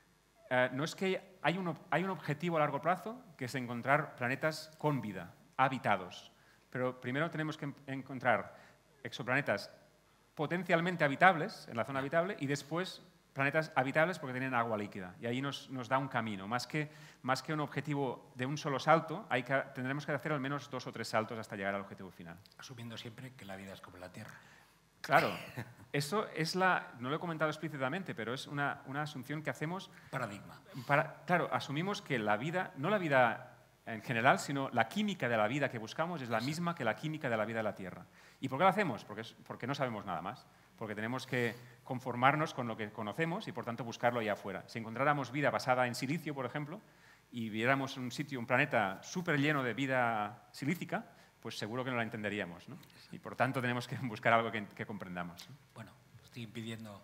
no es que hay un objetivo a largo plazo, que es encontrar planetas con vida, habitados. Pero primero tenemos que encontrar exoplanetas potencialmente habitables, en la zona habitable, y después planetas habitables porque tienen agua líquida. Y ahí nos da un camino. Más que un objetivo de un solo salto, tendremos que hacer al menos 2 o 3 saltos hasta llegar al objetivo final. Asumiendo siempre que la vida es como la Tierra. Claro, eso es no lo he comentado explícitamente, pero es una asunción que hacemos. Paradigma. Claro, asumimos que la vida, no la vida en general, sino la química de la vida que buscamos es la misma que la química de la vida de la Tierra. ¿Y por qué lo hacemos? Porque no sabemos nada más. Porque tenemos que conformarnos con lo que conocemos y, por tanto, buscarlo allá afuera. Si encontráramos vida basada en silicio, por ejemplo, y viéramos un planeta súper lleno de vida silícica, pues seguro que no la entenderíamos, ¿no? Y por tanto tenemos que buscar algo que comprendamos, ¿no? Bueno, estoy impidiendo...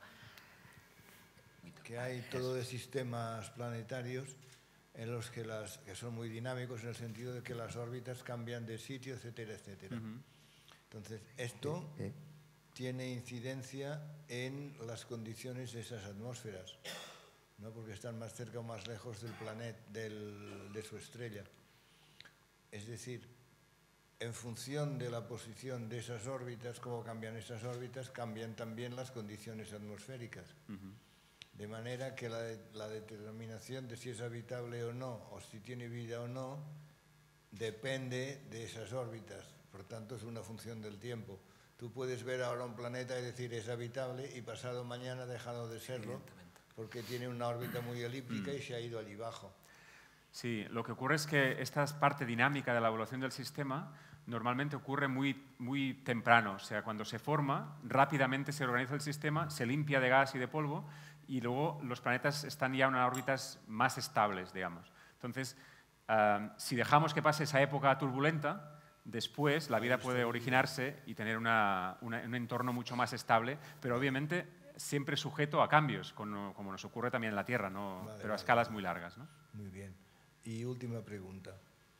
Que hay todo de sistemas planetarios en los que son muy dinámicos en el sentido de que las órbitas cambian de sitio, etcétera, etcétera. Entonces, esto tiene incidencia en las condiciones de esas atmósferas, ¿no? Porque están más cerca o más lejos del planeta, de su estrella. Es decir, en función de la posición de esas órbitas, cómo cambian esas órbitas, cambian también las condiciones atmosféricas. De manera que la determinación de si es habitable o no, o si tiene vida o no, depende de esas órbitas. Por tanto, es una función del tiempo. Tú puedes ver ahora un planeta y decir es habitable y pasado mañana ha dejado de serlo porque tiene una órbita muy elíptica y se ha ido allí abajo. Sí, lo que ocurre es que esta parte dinámica de la evolución del sistema normalmente ocurre muy temprano. O sea, cuando se forma, rápidamente se organiza el sistema, se limpia de gas y de polvo y luego los planetas están ya en órbitas más estables, digamos. Entonces, si dejamos que pase esa época turbulenta, después la vida puede originarse y tener un entorno mucho más estable, pero obviamente siempre sujeto a cambios, como nos ocurre también en la Tierra, ¿no? Pero a escalas muy largas, ¿no? Muy bien. Y última pregunta.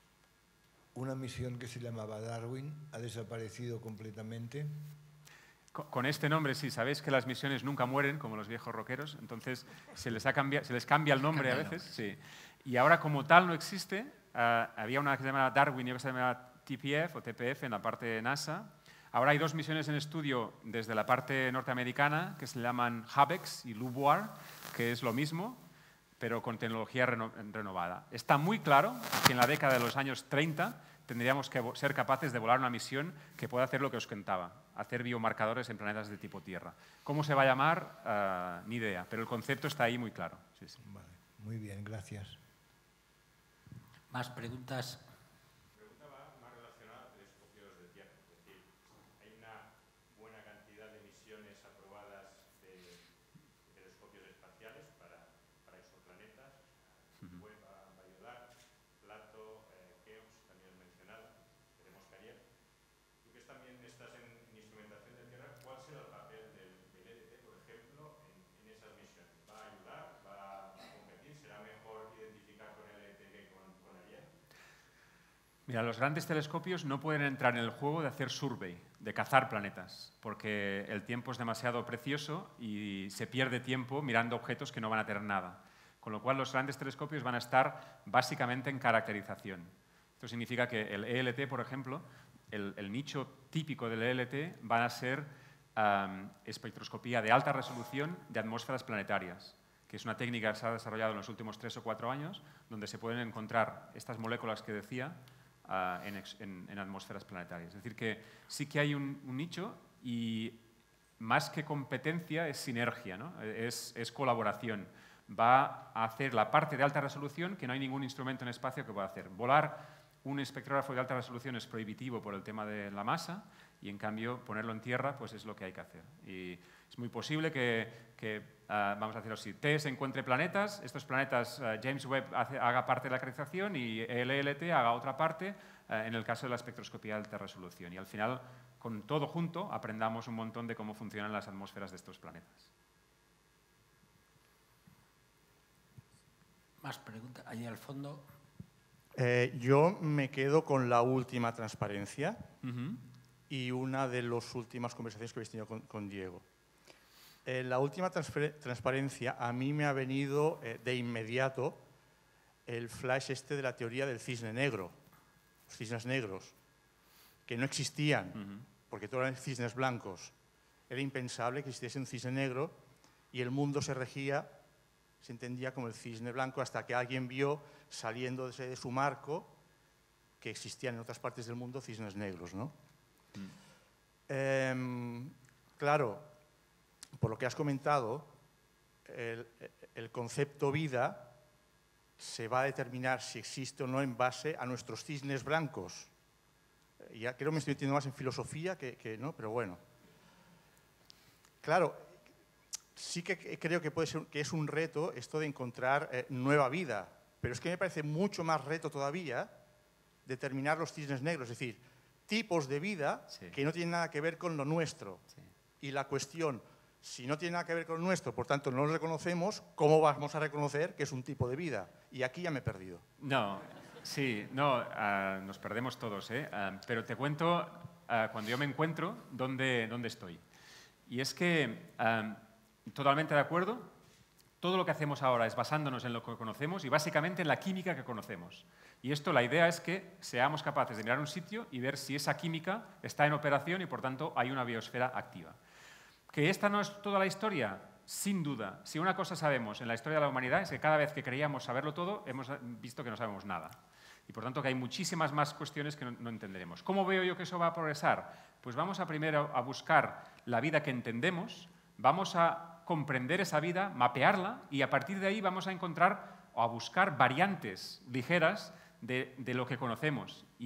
Una misión que se llamaba Darwin ha desaparecido completamente. Con este nombre, sí, sabéis que las misiones nunca mueren, como los viejos rockeros, entonces se les cambia el nombre a veces. Sí. Y ahora, como tal, no existe. Había una que se llamaba Darwin y otra que se llamaba TPF o TPF en la parte de NASA. Ahora hay 2 misiones en estudio desde la parte norteamericana que se llaman HABEX y LUVOIR, que es lo mismo, pero con tecnología renovada. Está muy claro que en la década de los años 30 tendríamos que ser capaces de volar una misión que pueda hacer lo que os contaba, hacer biomarcadores en planetas de tipo Tierra. ¿Cómo se va a llamar? Ni idea, pero el concepto está ahí muy claro. Sí, sí. Vale, muy bien, gracias. ¿Más preguntas? Pregunta más relacionada a telescopios de Tierra. Es decir, hay una buena cantidad de misiones aprobadas de telescopios espaciales para exoplanetas. Webb va a ayudar, Plato, Keops también mencionado, tenemos Carrier. Tú que también estás en instrumentación de Tierra, ¿cuál será el papel del LHC, por ejemplo, en esas misiones? ¿Va a ayudar? ¿Va a competir? ¿Será mejor identificar con LHC que con Ariel? Mira, los grandes telescopios no pueden entrar en el juego de hacer survey, de cazar planetas, porque el tiempo es demasiado precioso y se pierde tiempo mirando objetos que no van a tener nada. Con lo cual, los grandes telescopios van a estar básicamente en caracterización. Esto significa que el ELT, por ejemplo, el nicho típico del ELT van a ser espectroscopía de alta resolución de atmósferas planetarias, que es una técnica que se ha desarrollado en los últimos 3 o 4 años, donde se pueden encontrar estas moléculas que decía en atmósferas planetarias. Es decir, que sí que hay un nicho y más que competencia es sinergia, ¿no? Es colaboración. Va a hacer la parte de alta resolución que no hay ningún instrumento en espacio que pueda hacer. Volar un espectrógrafo de alta resolución es prohibitivo por el tema de la masa y, en cambio, ponerlo en tierra pues es lo que hay que hacer. Y es muy posible que vamos a decirlo así, TESS encuentre planetas, estos planetas James Webb haga parte de la caracterización y el ELT haga otra parte en el caso de la espectroscopía de alta resolución. Y al final, con todo junto, aprendamos un montón de cómo funcionan las atmósferas de estos planetas. Más preguntas. Allí al fondo. Yo me quedo con la última transparencia y una de las últimas conversaciones que habéis tenido con Diego. La última transparencia a mí me ha venido de inmediato el flash de la teoría del cisne negro, los cisnes negros, que no existían porque todos eran cisnes blancos. Era impensable que existiese un cisne negro y el mundo se regía, se entendía como el cisne blanco hasta que alguien vio saliendo de su marco que existían en otras partes del mundo cisnes negros, ¿no? Claro, por lo que has comentado, el concepto vida se va a determinar si existe o no en base a nuestros cisnes blancos. Ya creo que me estoy metiendo más en filosofía que no, pero bueno. Claro, sí que creo que puede ser que es un reto esto de encontrar nueva vida, pero es que me parece mucho más reto todavía determinar los cisnes negros, es decir, tipos de vida que no tienen nada que ver con lo nuestro. Y la cuestión, si no tiene nada que ver con lo nuestro, por tanto no lo reconocemos, ¿cómo vamos a reconocer que es un tipo de vida? Y aquí ya me he perdido. No, sí, no, nos perdemos todos, pero te cuento, cuando yo me encuentro, dónde estoy. Y es que, totalmente de acuerdo, todo lo que hacemos ahora es basándonos en lo que conocemos y básicamente en la química que conocemos. Y esto, la idea es que seamos capaces de mirar un sitio y ver si esa química está en operación y, por tanto, hay una biosfera activa. ¿Que esta no es toda la historia? Sin duda. Si una cosa sabemos en la historia de la humanidad es que cada vez que creíamos saberlo todo, hemos visto que no sabemos nada. Y, por tanto, que hay muchísimas más cuestiones que no entenderemos. ¿Cómo veo yo que eso va a progresar? Pues vamos a primero a buscar la vida que entendemos, vamos a comprender esa vida, mapearla, y a partir de ahí vamos a encontrar o a buscar variantes ligeras de lo que conocemos. Y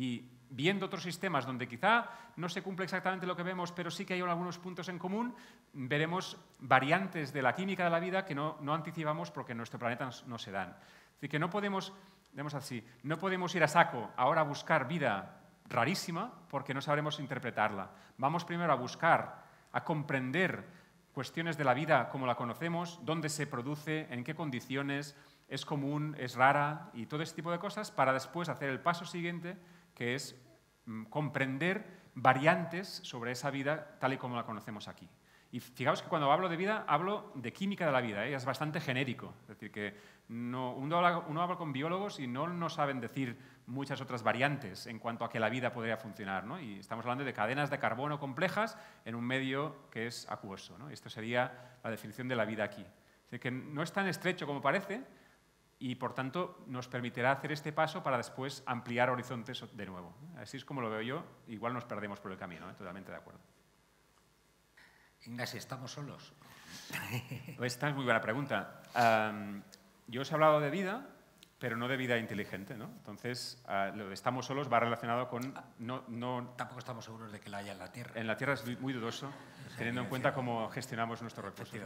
viendo otros sistemas donde quizá no se cumple exactamente lo que vemos, pero sí que hay algunos puntos en común, veremos variantes de la química de la vida que no anticipamos porque en nuestro planeta no se dan. Es decir, que no podemos, digamos así, no podemos ir a saco ahora a buscar vida rarísima porque no sabremos interpretarla. Vamos primero a buscar, a comprender cuestiones de la vida como la conocemos, dónde se produce, en qué condiciones, es común, es rara y todo ese tipo de cosas para después hacer el paso siguiente, que es comprender variantes sobre esa vida tal y como la conocemos aquí. Y fijaos que cuando hablo de vida, hablo de química de la vida, es bastante genérico. Es decir, que uno habla con biólogos y no saben decir muchas otras variantes en cuanto a que la vida podría funcionar, ¿no? Y estamos hablando de cadenas de carbono complejas en un medio que es acuoso, ¿no? Esto sería la definición de la vida aquí. Es decir, que no es tan estrecho como parece y, por tanto, nos permitirá hacer este paso para después ampliar horizontes de nuevo. Así es como lo veo yo. Igual nos perdemos por el camino, ¿eh? Totalmente de acuerdo. Ignacio, ¿estamos solos? Esta es muy buena pregunta. Yo os he hablado de vida, pero no de vida inteligente, ¿no? Entonces, lo de estamos solos va relacionado con... Tampoco estamos seguros de que la haya en la Tierra. En la Tierra es muy dudoso, teniendo en cuenta cómo gestionamos nuestros recursos,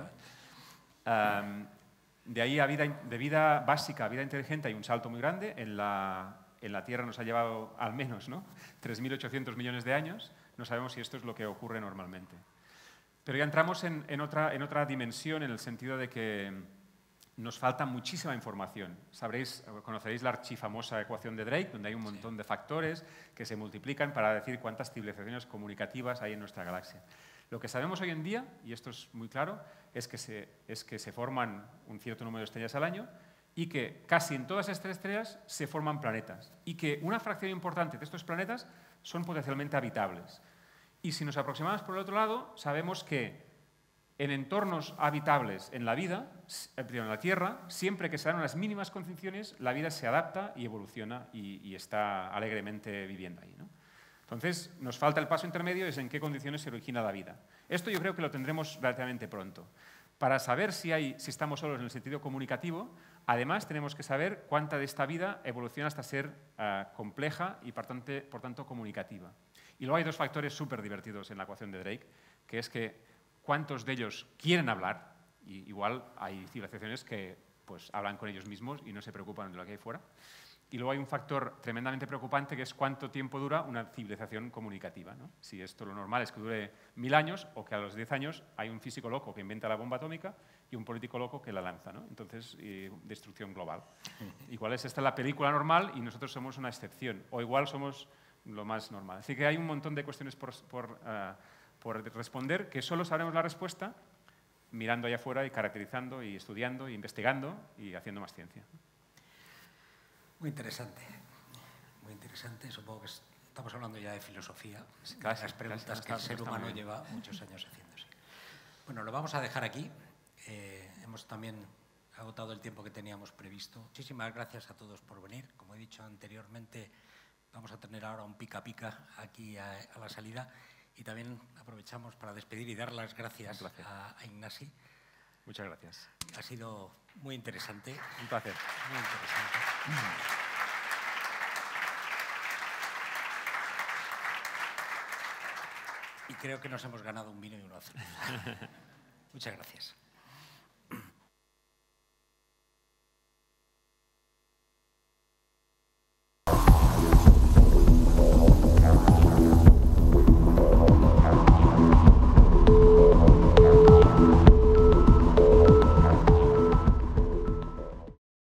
¿no? De ahí de vida básica a vida inteligente hay un salto muy grande. En la Tierra nos ha llevado al menos, ¿no?, 3.800 millones de años. No sabemos si esto es lo que ocurre normalmente. Pero ya entramos en otra dimensión, en el sentido de que nos falta muchísima información. Conoceréis la archifamosa ecuación de Drake, donde hay un montón de factores que se multiplican para decir cuántas civilizaciones comunicativas hay en nuestra galaxia. Lo que sabemos hoy en día, y esto es muy claro, es que se forman un cierto número de estrellas al año y que casi en todas estas estrellas se forman planetas y que una fracción importante de estos planetas son potencialmente habitables. Y si nos aproximamos por el otro lado, sabemos que en entornos habitables en la vida, en la Tierra, siempre que se dan unas mínimas condiciones, la vida se adapta y evoluciona y está alegremente viviendo ahí, ¿no? Entonces, nos falta el paso intermedio, es en qué condiciones se origina la vida. Esto yo creo que lo tendremos relativamente pronto. Para saber si estamos solos en el sentido comunicativo, además tenemos que saber cuánta de esta vida evoluciona hasta ser compleja y, por tanto, comunicativa. Y luego hay dos factores súper divertidos en la ecuación de Drake, que es que cuántos de ellos quieren hablar, y igual hay civilizaciones que pues, hablan con ellos mismos y no se preocupan de lo que hay fuera. Y luego hay un factor tremendamente preocupante, que es cuánto tiempo dura una civilización comunicativa, ¿no? Si esto lo normal es que dure 1000 años o que a los 10 años hay un físico loco que inventa la bomba atómica y un político loco que la lanza, ¿no? Entonces, destrucción global. Igual esta es la película normal y nosotros somos una excepción, o igual somos lo más normal. Así que hay un montón de cuestiones por responder, que solo sabremos la respuesta mirando allá afuera y caracterizando y estudiando y investigando y haciendo más ciencia. Muy interesante, muy interesante. Supongo que estamos hablando ya de filosofía, Casi, las preguntas que el ser humano lleva muchos años haciéndose. Bueno, lo vamos a dejar aquí. Hemos también agotado el tiempo que teníamos previsto. Muchísimas gracias a todos por venir. Como he dicho anteriormente, vamos a tener ahora un pica-pica aquí a la salida. Y también aprovechamos para despedir y dar las gracias a Ignasi. Muchas gracias. Ha sido muy interesante. Un placer. Muy interesante. Y creo que nos hemos ganado un vino y una cerveza. Muchas gracias.